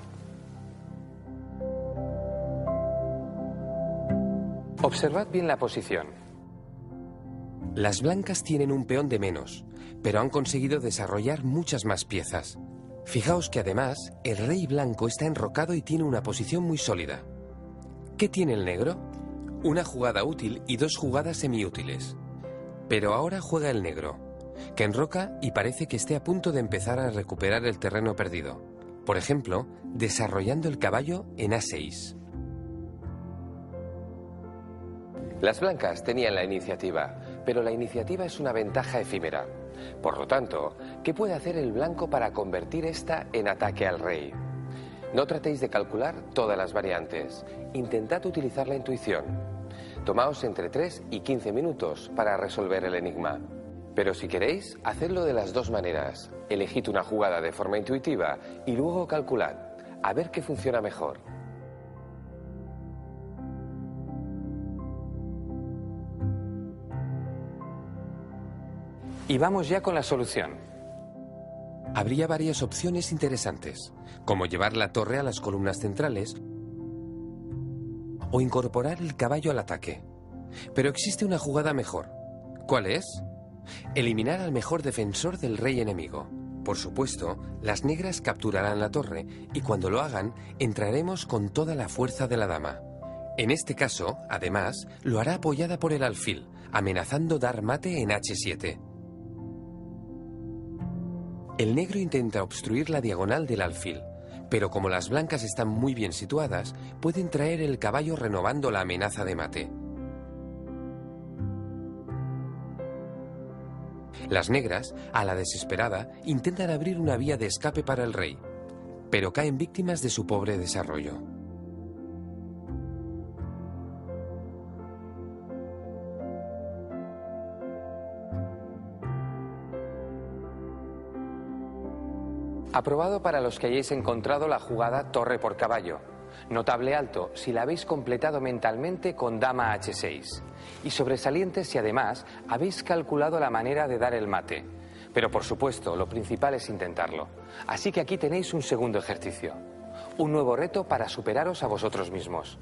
Observad bien la posición. Las blancas tienen un peón de menos, pero han conseguido desarrollar muchas más piezas. Fijaos que además el rey blanco está enrocado y tiene una posición muy sólida. ¿Qué tiene el negro? Una jugada útil y dos jugadas semiútiles. Pero ahora juega el negro, que enroca y parece que esté a punto de empezar a recuperar el terreno perdido. Por ejemplo, desarrollando el caballo en A seis. Las blancas tenían la iniciativa, pero la iniciativa es una ventaja efímera. Por lo tanto, ¿qué puede hacer el blanco para convertir esta en ataque al rey? No tratéis de calcular todas las variantes. Intentad utilizar la intuición. Tomaos entre tres y quince minutos para resolver el enigma. Pero si queréis, hacedlo de las dos maneras. Elegid una jugada de forma intuitiva y luego calculad, a ver qué funciona mejor. Y vamos ya con la solución. Habría varias opciones interesantes, como llevar la torre a las columnas centrales o incorporar el caballo al ataque. Pero existe una jugada mejor. ¿Cuál es? Eliminar al mejor defensor del rey enemigo. Por supuesto, las negras capturarán la torre y cuando lo hagan, entraremos con toda la fuerza de la dama. En este caso, además, lo hará apoyada por el alfil, amenazando dar mate en hache siete. El negro intenta obstruir la diagonal del alfil, pero como las blancas están muy bien situadas, pueden traer el caballo renovando la amenaza de mate. Las negras, a la desesperada, intentan abrir una vía de escape para el rey, pero caen víctimas de su pobre desarrollo. Aprobado para los que hayáis encontrado la jugada torre por caballo. Notable alto si la habéis completado mentalmente con dama hache seis. Y sobresaliente si además habéis calculado la manera de dar el mate. Pero por supuesto, lo principal es intentarlo. Así que aquí tenéis un segundo ejercicio. Un nuevo reto para superaros a vosotros mismos.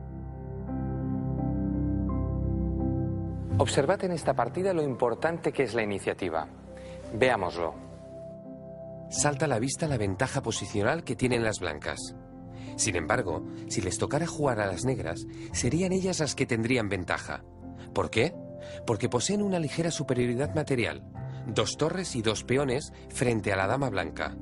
Observad en esta partida lo importante que es la iniciativa. Veámoslo. Salta a la vista la ventaja posicional que tienen las blancas. Sin embargo, si les tocara jugar a las negras, serían ellas las que tendrían ventaja. ¿Por qué? Porque poseen una ligera superioridad material, dos torres y dos peones frente a la dama blanca.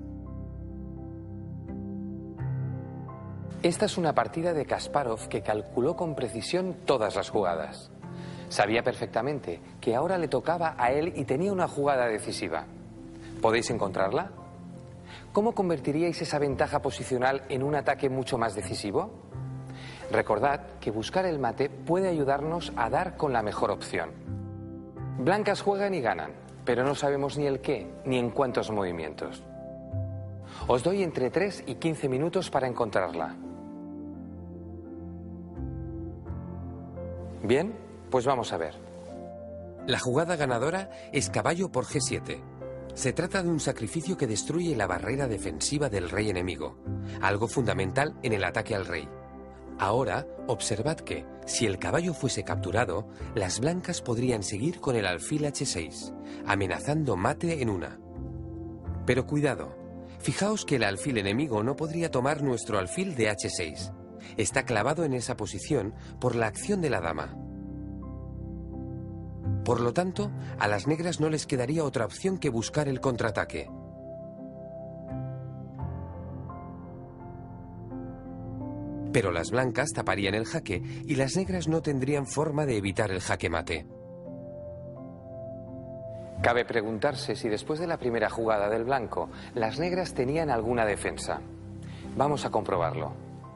Esta es una partida de Kasparov que calculó con precisión todas las jugadas. Sabía perfectamente que ahora le tocaba a él y tenía una jugada decisiva. ¿Podéis encontrarla? ¿Cómo convertiríais esa ventaja posicional en un ataque mucho más decisivo? Recordad que buscar el mate puede ayudarnos a dar con la mejor opción. Blancas juegan y ganan, pero no sabemos ni el qué, ni en cuántos movimientos. Os doy entre tres y quince minutos para encontrarla. Bien, pues vamos a ver. La jugada ganadora es caballo por ge siete. Se trata de un sacrificio que destruye la barrera defensiva del rey enemigo, algo fundamental en el ataque al rey. Ahora, observad que, si el caballo fuese capturado, las blancas podrían seguir con el alfil hache seis, amenazando mate en una. Pero cuidado, fijaos que el alfil enemigo no podría tomar nuestro alfil de hache seis. Está clavado en esa posición por la acción de la dama. Por lo tanto, a las negras no les quedaría otra opción que buscar el contraataque. Pero las blancas taparían el jaque y las negras no tendrían forma de evitar el jaque mate. Cabe preguntarse si después de la primera jugada del blanco, las negras tenían alguna defensa. Vamos a comprobarlo.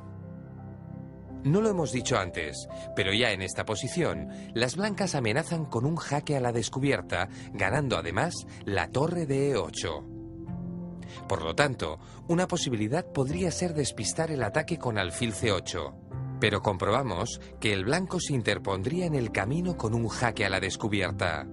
No lo hemos dicho antes, pero ya en esta posición, las blancas amenazan con un jaque a la descubierta, ganando además la torre de E ocho. Por lo tanto, una posibilidad podría ser despistar el ataque con alfil C ocho. Pero comprobamos que el blanco se interpondría en el camino con un jaque a la descubierta.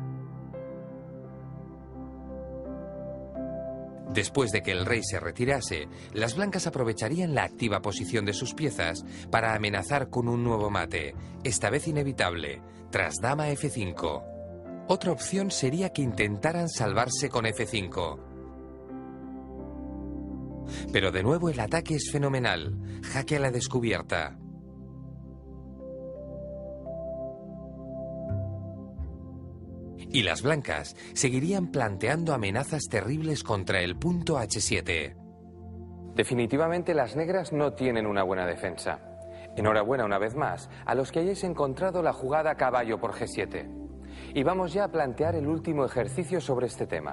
Después de que el rey se retirase, las blancas aprovecharían la activa posición de sus piezas para amenazar con un nuevo mate, esta vez inevitable, tras dama F cinco. Otra opción sería que intentaran salvarse con F cinco. Pero de nuevo el ataque es fenomenal, jaque a la descubierta. Y las blancas seguirían planteando amenazas terribles contra el punto H siete. Definitivamente las negras no tienen una buena defensa. Enhorabuena una vez más a los que hayáis encontrado la jugada caballo por G siete. Y vamos ya a plantear el último ejercicio sobre este tema.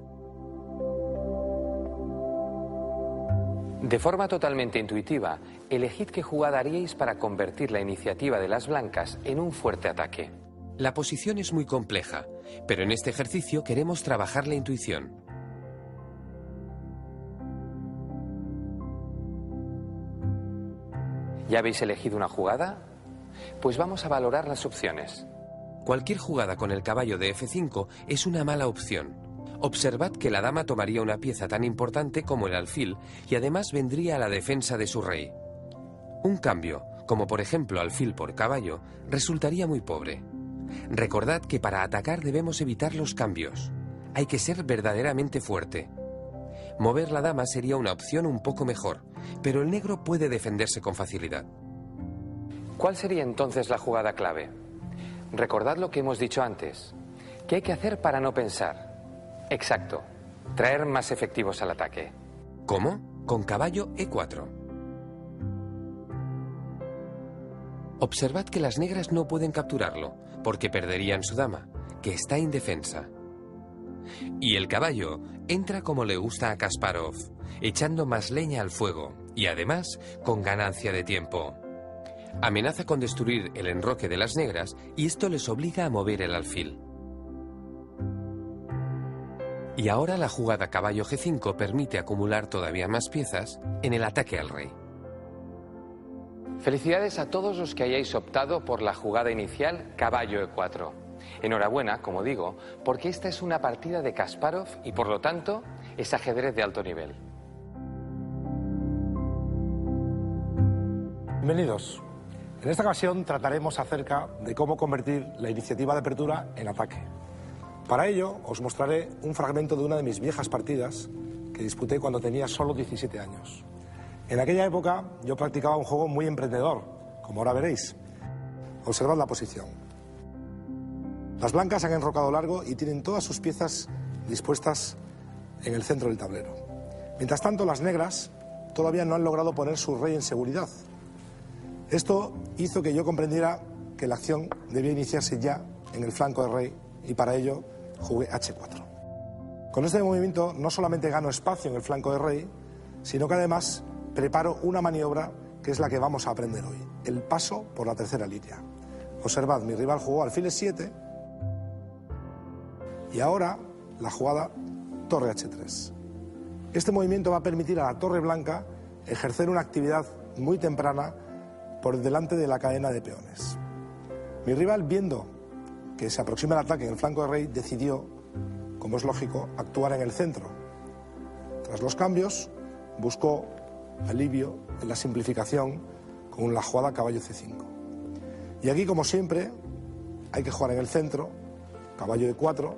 De forma totalmente intuitiva, elegid qué jugada haríais para convertir la iniciativa de las blancas en un fuerte ataque. La posición es muy compleja, pero en este ejercicio queremos trabajar la intuición. ¿Ya habéis elegido una jugada? Pues vamos a valorar las opciones. Cualquier jugada con el caballo de F cinco es una mala opción. Observad que la dama tomaría una pieza tan importante como el alfil y además vendría a la defensa de su rey. Un cambio, como por ejemplo alfil por caballo, resultaría muy pobre. Recordad que para atacar debemos evitar los cambios. Hay que ser verdaderamente fuerte. Mover la dama sería una opción un poco mejor, pero el negro puede defenderse con facilidad. ¿Cuál sería entonces la jugada clave? Recordad lo que hemos dicho antes. ¿Qué hay que hacer para no pensar? Exacto, traer más efectivos al ataque. ¿Cómo? Con caballo E cuatro. Observad que las negras no pueden capturarlo, porque perderían su dama, que está indefensa. Y el caballo entra como le gusta a Kasparov, echando más leña al fuego, y además con ganancia de tiempo. Amenaza con destruir el enroque de las negras, y esto les obliga a mover el alfil. Y ahora la jugada caballo G cinco permite acumular todavía más piezas en el ataque al rey. Felicidades a todos los que hayáis optado por la jugada inicial caballo E cuatro. Enhorabuena, como digo, porque esta es una partida de Kasparov y por lo tanto es ajedrez de alto nivel. Bienvenidos. En esta ocasión trataremos acerca de cómo convertir la iniciativa de apertura en ataque. Para ello os mostraré un fragmento de una de mis viejas partidas que disputé cuando tenía solo diecisiete años. En aquella época yo practicaba un juego muy emprendedor, como ahora veréis. Observad la posición. Las blancas han enrocado largo y tienen todas sus piezas dispuestas en el centro del tablero. Mientras tanto, las negras todavía no han logrado poner su rey en seguridad. Esto hizo que yo comprendiera que la acción debía iniciarse ya en el flanco del rey y para ello jugué H cuatro. Con este movimiento no solamente gano espacio en el flanco del rey, sino que además preparo una maniobra que es la que vamos a aprender hoy, el paso por la tercera línea. Observad, mi rival jugó alfil E siete y ahora la jugada torre H tres. Este movimiento va a permitir a la torre blanca ejercer una actividad muy temprana por delante de la cadena de peones. Mi rival, viendo que se aproxima el ataque en el flanco del rey, decidió, como es lógico, actuar en el centro. Tras los cambios, buscó alivio en la simplificación con la jugada caballo C cinco. Y aquí, como siempre, hay que jugar en el centro, caballo E cuatro.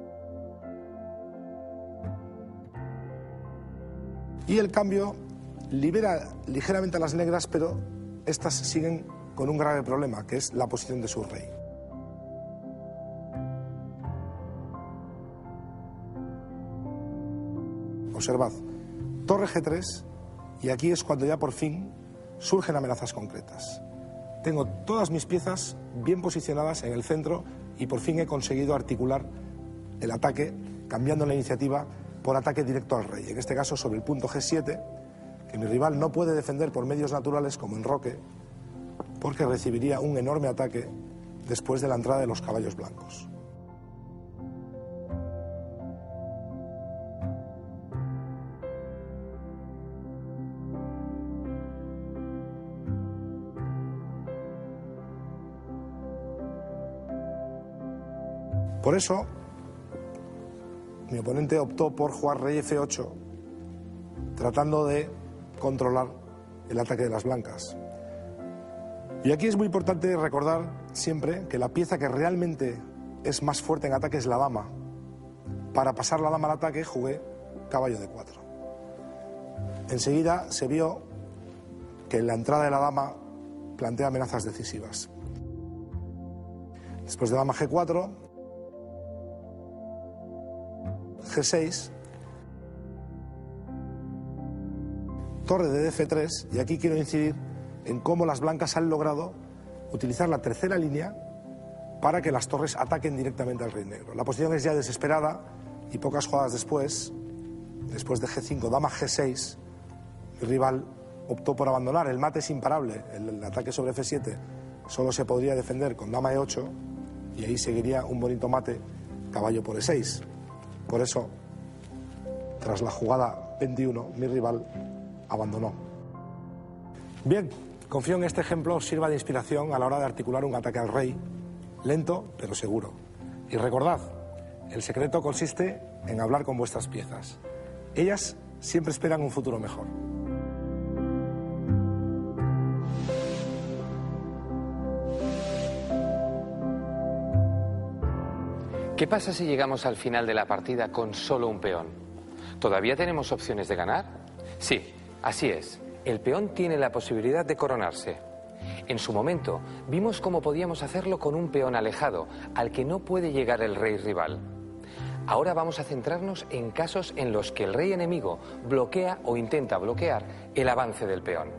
Y el cambio libera ligeramente a las negras, pero estas siguen con un grave problema, que es la posición de su rey. Observad, torre G tres, y aquí es cuando ya por fin surgen amenazas concretas. Tengo todas mis piezas bien posicionadas en el centro y por fin he conseguido articular el ataque cambiando la iniciativa por ataque directo al rey, en este caso sobre el punto G siete, que mi rival no puede defender por medios naturales como enroque, porque recibiría un enorme ataque después de la entrada de los caballos blancos. Por eso, mi oponente optó por jugar rey F ocho, tratando de controlar el ataque de las blancas. Y aquí es muy importante recordar siempre que la pieza que realmente es más fuerte en ataque es la dama. Para pasar la dama al ataque jugué caballo de cuatro. Enseguida se vio que la entrada de la dama plantea amenazas decisivas. Después de dama G cuatro, G seis, torre de D F tres, y aquí quiero incidir en cómo las blancas han logrado utilizar la tercera línea para que las torres ataquen directamente al rey negro. La posición es ya desesperada y pocas jugadas después, después de G cinco, dama G seis, el rival optó por abandonar. El mate es imparable, el, el ataque sobre F siete solo se podría defender con dama E ocho y ahí seguiría un bonito mate, caballo por E seis. Por eso, tras la jugada veintiuno, mi rival abandonó. Bien, confío en este ejemplo os sirva de inspiración a la hora de articular un ataque al rey, lento pero seguro. Y recordad, el secreto consiste en hablar con vuestras piezas. Ellas siempre esperan un futuro mejor. ¿Qué pasa si llegamos al final de la partida con solo un peón? ¿Todavía tenemos opciones de ganar? Sí, así es. El peón tiene la posibilidad de coronarse. En su momento, vimos cómo podíamos hacerlo con un peón alejado, al que no puede llegar el rey rival. Ahora vamos a centrarnos en casos en los que el rey enemigo bloquea o intenta bloquear el avance del peón.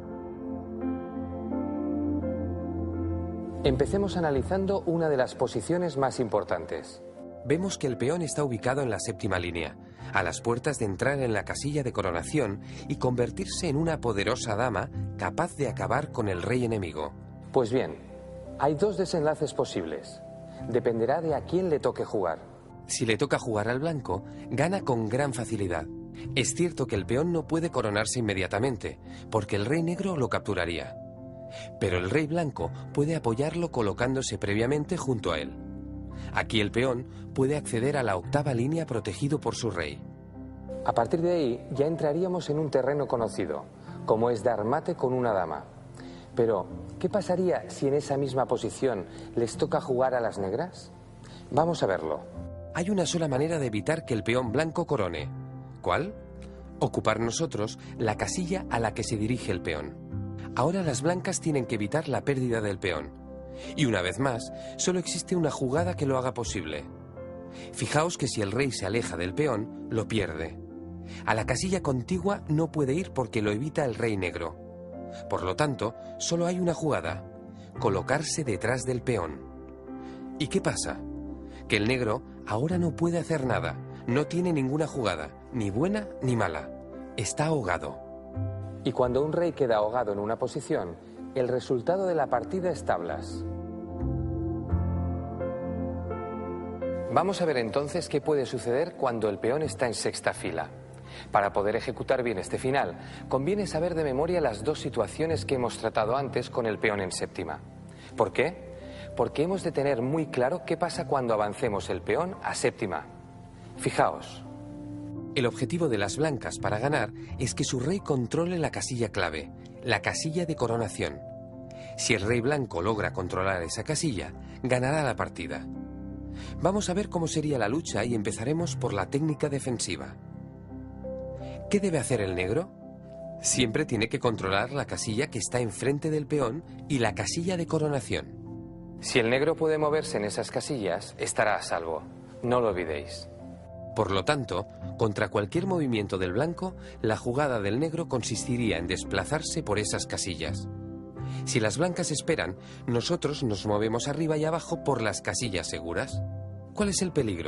Empecemos analizando una de las posiciones más importantes. Vemos que el peón está ubicado en la séptima línea, a las puertas de entrar en la casilla de coronación y convertirse en una poderosa dama capaz de acabar con el rey enemigo. Pues bien, hay dos desenlaces posibles. Dependerá de a quién le toque jugar. Si le toca jugar al blanco, gana con gran facilidad. Es cierto que el peón no puede coronarse inmediatamente, porque el rey negro lo capturaría. Pero el rey blanco puede apoyarlo colocándose previamente junto a él. Aquí el peón puede acceder a la octava línea protegido por su rey. A partir de ahí ya entraríamos en un terreno conocido, como es dar mate con una dama. Pero, ¿qué pasaría si en esa misma posición les toca jugar a las negras? Vamos a verlo. Hay una sola manera de evitar que el peón blanco corone. ¿Cuál? Ocupar nosotros la casilla a la que se dirige el peón. Ahora las blancas tienen que evitar la pérdida del peón. Y una vez más, solo existe una jugada que lo haga posible. Fijaos que si el rey se aleja del peón, lo pierde. A la casilla contigua no puede ir porque lo evita el rey negro. Por lo tanto, solo hay una jugada: colocarse detrás del peón. ¿Y qué pasa? Que el negro ahora no puede hacer nada, no tiene ninguna jugada, ni buena ni mala. Está ahogado. Y cuando un rey queda ahogado en una posición, el resultado de la partida es tablas. Vamos a ver entonces qué puede suceder cuando el peón está en sexta fila. Para poder ejecutar bien este final, conviene saber de memoria las dos situaciones que hemos tratado antes con el peón en séptima. ¿Por qué? Porque hemos de tener muy claro qué pasa cuando avancemos el peón a séptima. Fijaos. El objetivo de las blancas para ganar es que su rey controle la casilla clave, la casilla de coronación. Si el rey blanco logra controlar esa casilla, ganará la partida. Vamos a ver cómo sería la lucha y empezaremos por la técnica defensiva. ¿Qué debe hacer el negro? Siempre tiene que controlar la casilla que está enfrente del peón y la casilla de coronación. Si el negro puede moverse en esas casillas, estará a salvo. No lo olvidéis. Por lo tanto, contra cualquier movimiento del blanco, la jugada del negro consistiría en desplazarse por esas casillas. Si las blancas esperan, nosotros nos movemos arriba y abajo por las casillas seguras. ¿Cuál es el peligro?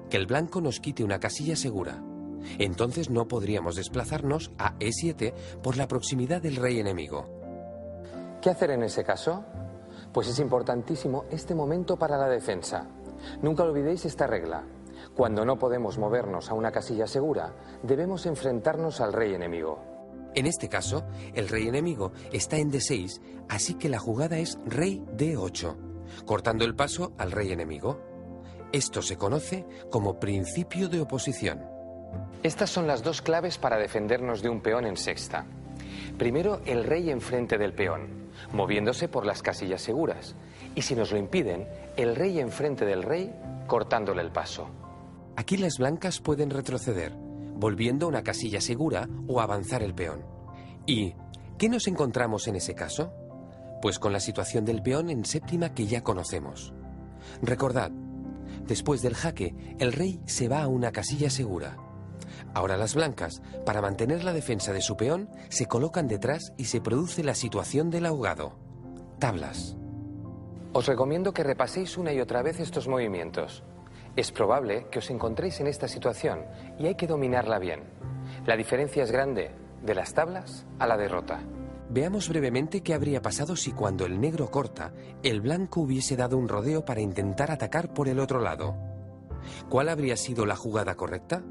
que el blanco nos quite una casilla segura. Entonces no podríamos desplazarnos a E siete por la proximidad del rey enemigo. ¿Qué hacer en ese caso? Pues es importantísimo este momento para la defensa. Nunca olvidéis esta regla. Cuando no podemos movernos a una casilla segura, debemos enfrentarnos al rey enemigo. En este caso, el rey enemigo está en D seis, así que la jugada es rey D ocho, cortando el paso al rey enemigo. Esto se conoce como principio de oposición. Estas son las dos claves para defendernos de un peón en sexta. Primero, el rey enfrente del peón, moviéndose por las casillas seguras. Y si nos lo impiden, el rey enfrente del rey, cortándole el paso. Aquí las blancas pueden retroceder, volviendo a una casilla segura o avanzar el peón. ¿Y qué nos encontramos en ese caso? Pues con la situación del peón en séptima que ya conocemos. Recordad, después del jaque, el rey se va a una casilla segura. Ahora las blancas, para mantener la defensa de su peón, se colocan detrás y se produce la situación del ahogado. Tablas. Os recomiendo que repaséis una y otra vez estos movimientos. Es probable que os encontréis en esta situación y hay que dominarla bien. La diferencia es grande, de las tablas a la derrota. Veamos brevemente qué habría pasado si cuando el negro corta, el blanco hubiese dado un rodeo para intentar atacar por el otro lado. ¿Cuál habría sido la jugada correcta?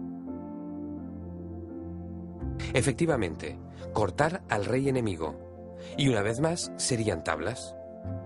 Efectivamente, cortar al rey enemigo. Y una vez más, serían tablas.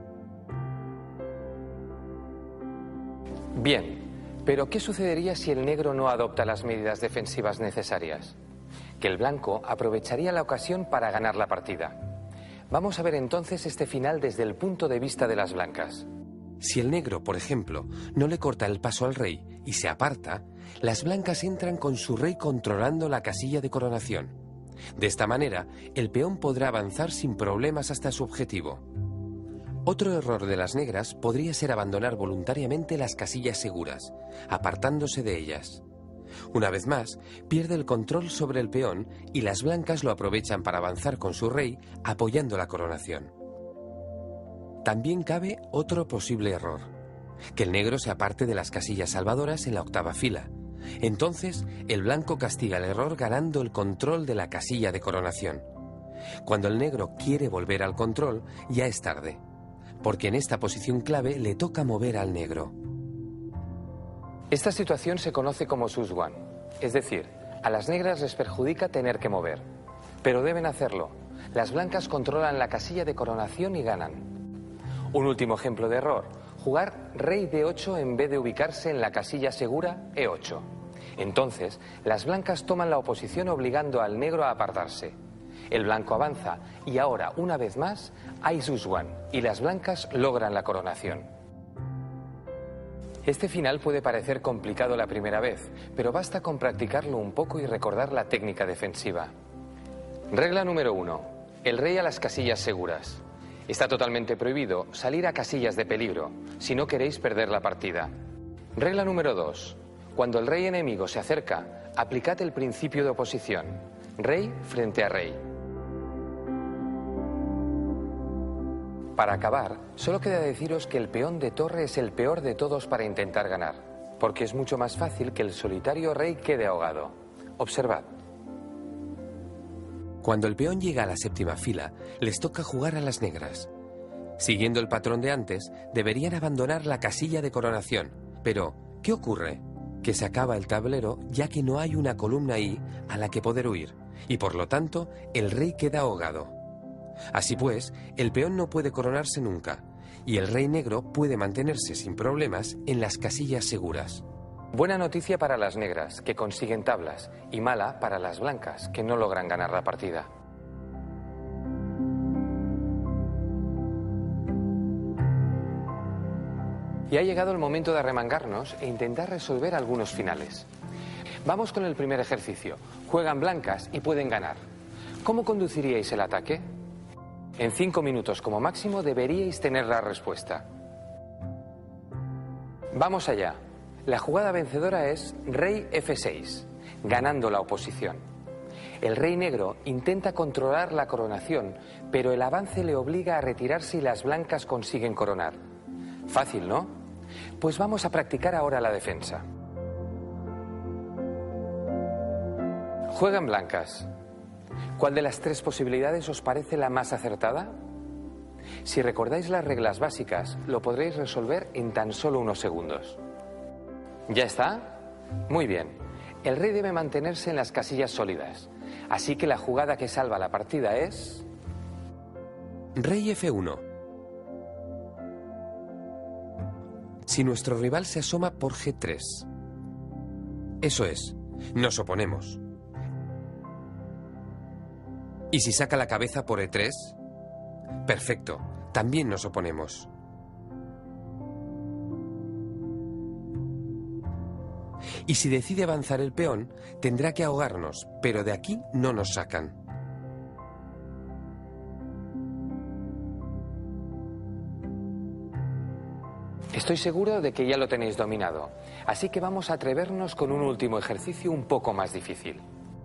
Bien, pero ¿qué sucedería si el negro no adopta las medidas defensivas necesarias? Que el blanco aprovecharía la ocasión para ganar la partida. Vamos a ver entonces este final desde el punto de vista de las blancas. Si el negro, por ejemplo, no le corta el paso al rey y se aparta, las blancas entran con su rey controlando la casilla de coronación. De esta manera, el peón podrá avanzar sin problemas hasta su objetivo. Otro error de las negras podría ser abandonar voluntariamente las casillas seguras, apartándose de ellas. Una vez más, pierde el control sobre el peón y las blancas lo aprovechan para avanzar con su rey, apoyando la coronación. También cabe otro posible error: que el negro se aparte de las casillas salvadoras en la octava fila. Entonces, el blanco castiga el error ganando el control de la casilla de coronación. Cuando el negro quiere volver al control, ya es tarde, porque en esta posición clave le toca mover al negro. Esta situación se conoce como suswan, es decir, a las negras les perjudica tener que mover. Pero deben hacerlo. Las blancas controlan la casilla de coronación y ganan. Un último ejemplo de error: jugar rey D ocho en vez de ubicarse en la casilla segura E ocho. Entonces, las blancas toman la oposición obligando al negro a apartarse. El blanco avanza y ahora, una vez más, hay suswan y las blancas logran la coronación. Este final puede parecer complicado la primera vez, pero basta con practicarlo un poco y recordar la técnica defensiva. Regla número uno: el rey a las casillas seguras. Está totalmente prohibido salir a casillas de peligro si no queréis perder la partida. Regla número dos: cuando el rey enemigo se acerca, aplicad el principio de oposición. Rey frente a rey. Para acabar, solo queda deciros que el peón de torre es el peor de todos para intentar ganar, porque es mucho más fácil que el solitario rey quede ahogado. Observad. Cuando el peón llega a la séptima fila, les toca jugar a las negras. Siguiendo el patrón de antes, deberían abandonar la casilla de coronación. Pero, ¿qué ocurre? Que se acaba el tablero ya que no hay una columna ahí a la que poder huir, y por lo tanto, el rey queda ahogado. Así pues, el peón no puede coronarse nunca, y el rey negro puede mantenerse sin problemas en las casillas seguras. Buena noticia para las negras, que consiguen tablas, y mala para las blancas, que no logran ganar la partida. Y ha llegado el momento de arremangarnos e intentar resolver algunos finales. Vamos con el primer ejercicio. Juegan blancas y pueden ganar. ¿Cómo conduciríais el ataque? En cinco minutos como máximo deberíais tener la respuesta. Vamos allá. La jugada vencedora es rey F seis, ganando la oposición. El rey negro intenta controlar la coronación, pero el avance le obliga a retirarse y las blancas consiguen coronar. Fácil, ¿no? Pues vamos a practicar ahora la defensa. Juegan blancas. ¿Cuál de las tres posibilidades os parece la más acertada? Si recordáis las reglas básicas, lo podréis resolver en tan solo unos segundos. ¿Ya está? Muy bien. El rey debe mantenerse en las casillas sólidas. Así que la jugada que salva la partida es... Rey efe uno. Si nuestro rival se asoma por ge tres. Eso es, nos oponemos. ¿Y si saca la cabeza por e tres? Perfecto, también nos oponemos. Y si decide avanzar el peón, tendrá que ahogarnos, pero de aquí no nos sacan. Estoy seguro de que ya lo tenéis dominado, así que vamos a atrevernos con un último ejercicio un poco más difícil.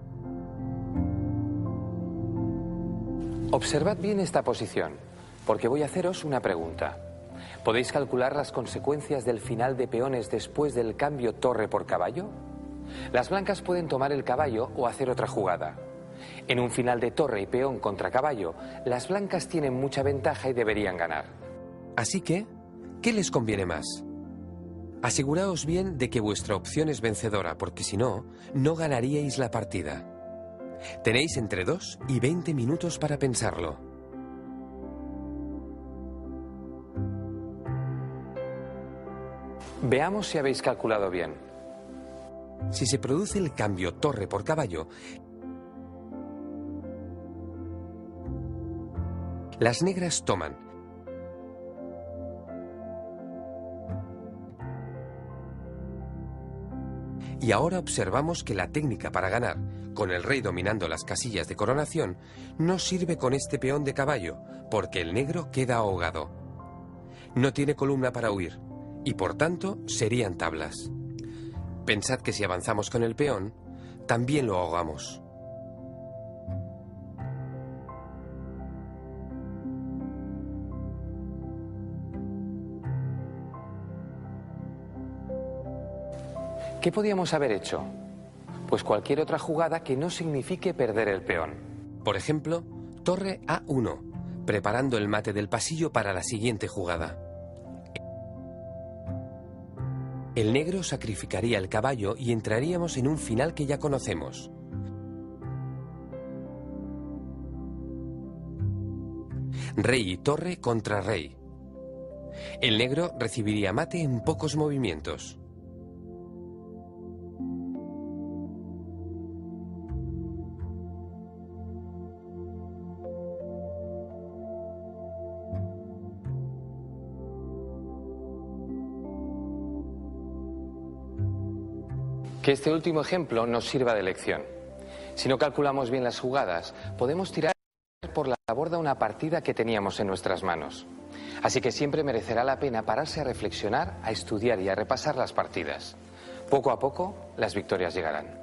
Observad bien esta posición, porque voy a haceros una pregunta. ¿Podéis calcular las consecuencias del final de peones después del cambio torre por caballo? Las blancas pueden tomar el caballo o hacer otra jugada. En un final de torre y peón contra caballo, las blancas tienen mucha ventaja y deberían ganar. Así que, ¿qué les conviene más? Aseguraos bien de que vuestra opción es vencedora, porque si no, no ganaríais la partida. Tenéis entre dos y veinte minutos para pensarlo. Veamos si habéis calculado bien. Si se produce el cambio torre por caballo, las negras toman. Y ahora observamos que la técnica para ganar, con el rey dominando las casillas de coronación, no sirve con este peón de caballo, porque el negro queda ahogado. No tiene columna para huir, y por tanto serían tablas. Pensad que si avanzamos con el peón, también lo ahogamos. ¿Qué podíamos haber hecho? Pues cualquier otra jugada que no signifique perder el peón. Por ejemplo, torre a uno, preparando el mate del pasillo para la siguiente jugada. El negro sacrificaría el caballo y entraríamos en un final que ya conocemos. Rey y torre contra rey. El negro recibiría mate en pocos movimientos. Que este último ejemplo nos sirva de lección. Si no calculamos bien las jugadas, podemos tirar por la borda una partida que teníamos en nuestras manos. Así que siempre merecerá la pena pararse a reflexionar, a estudiar y a repasar las partidas. Poco a poco, las victorias llegarán.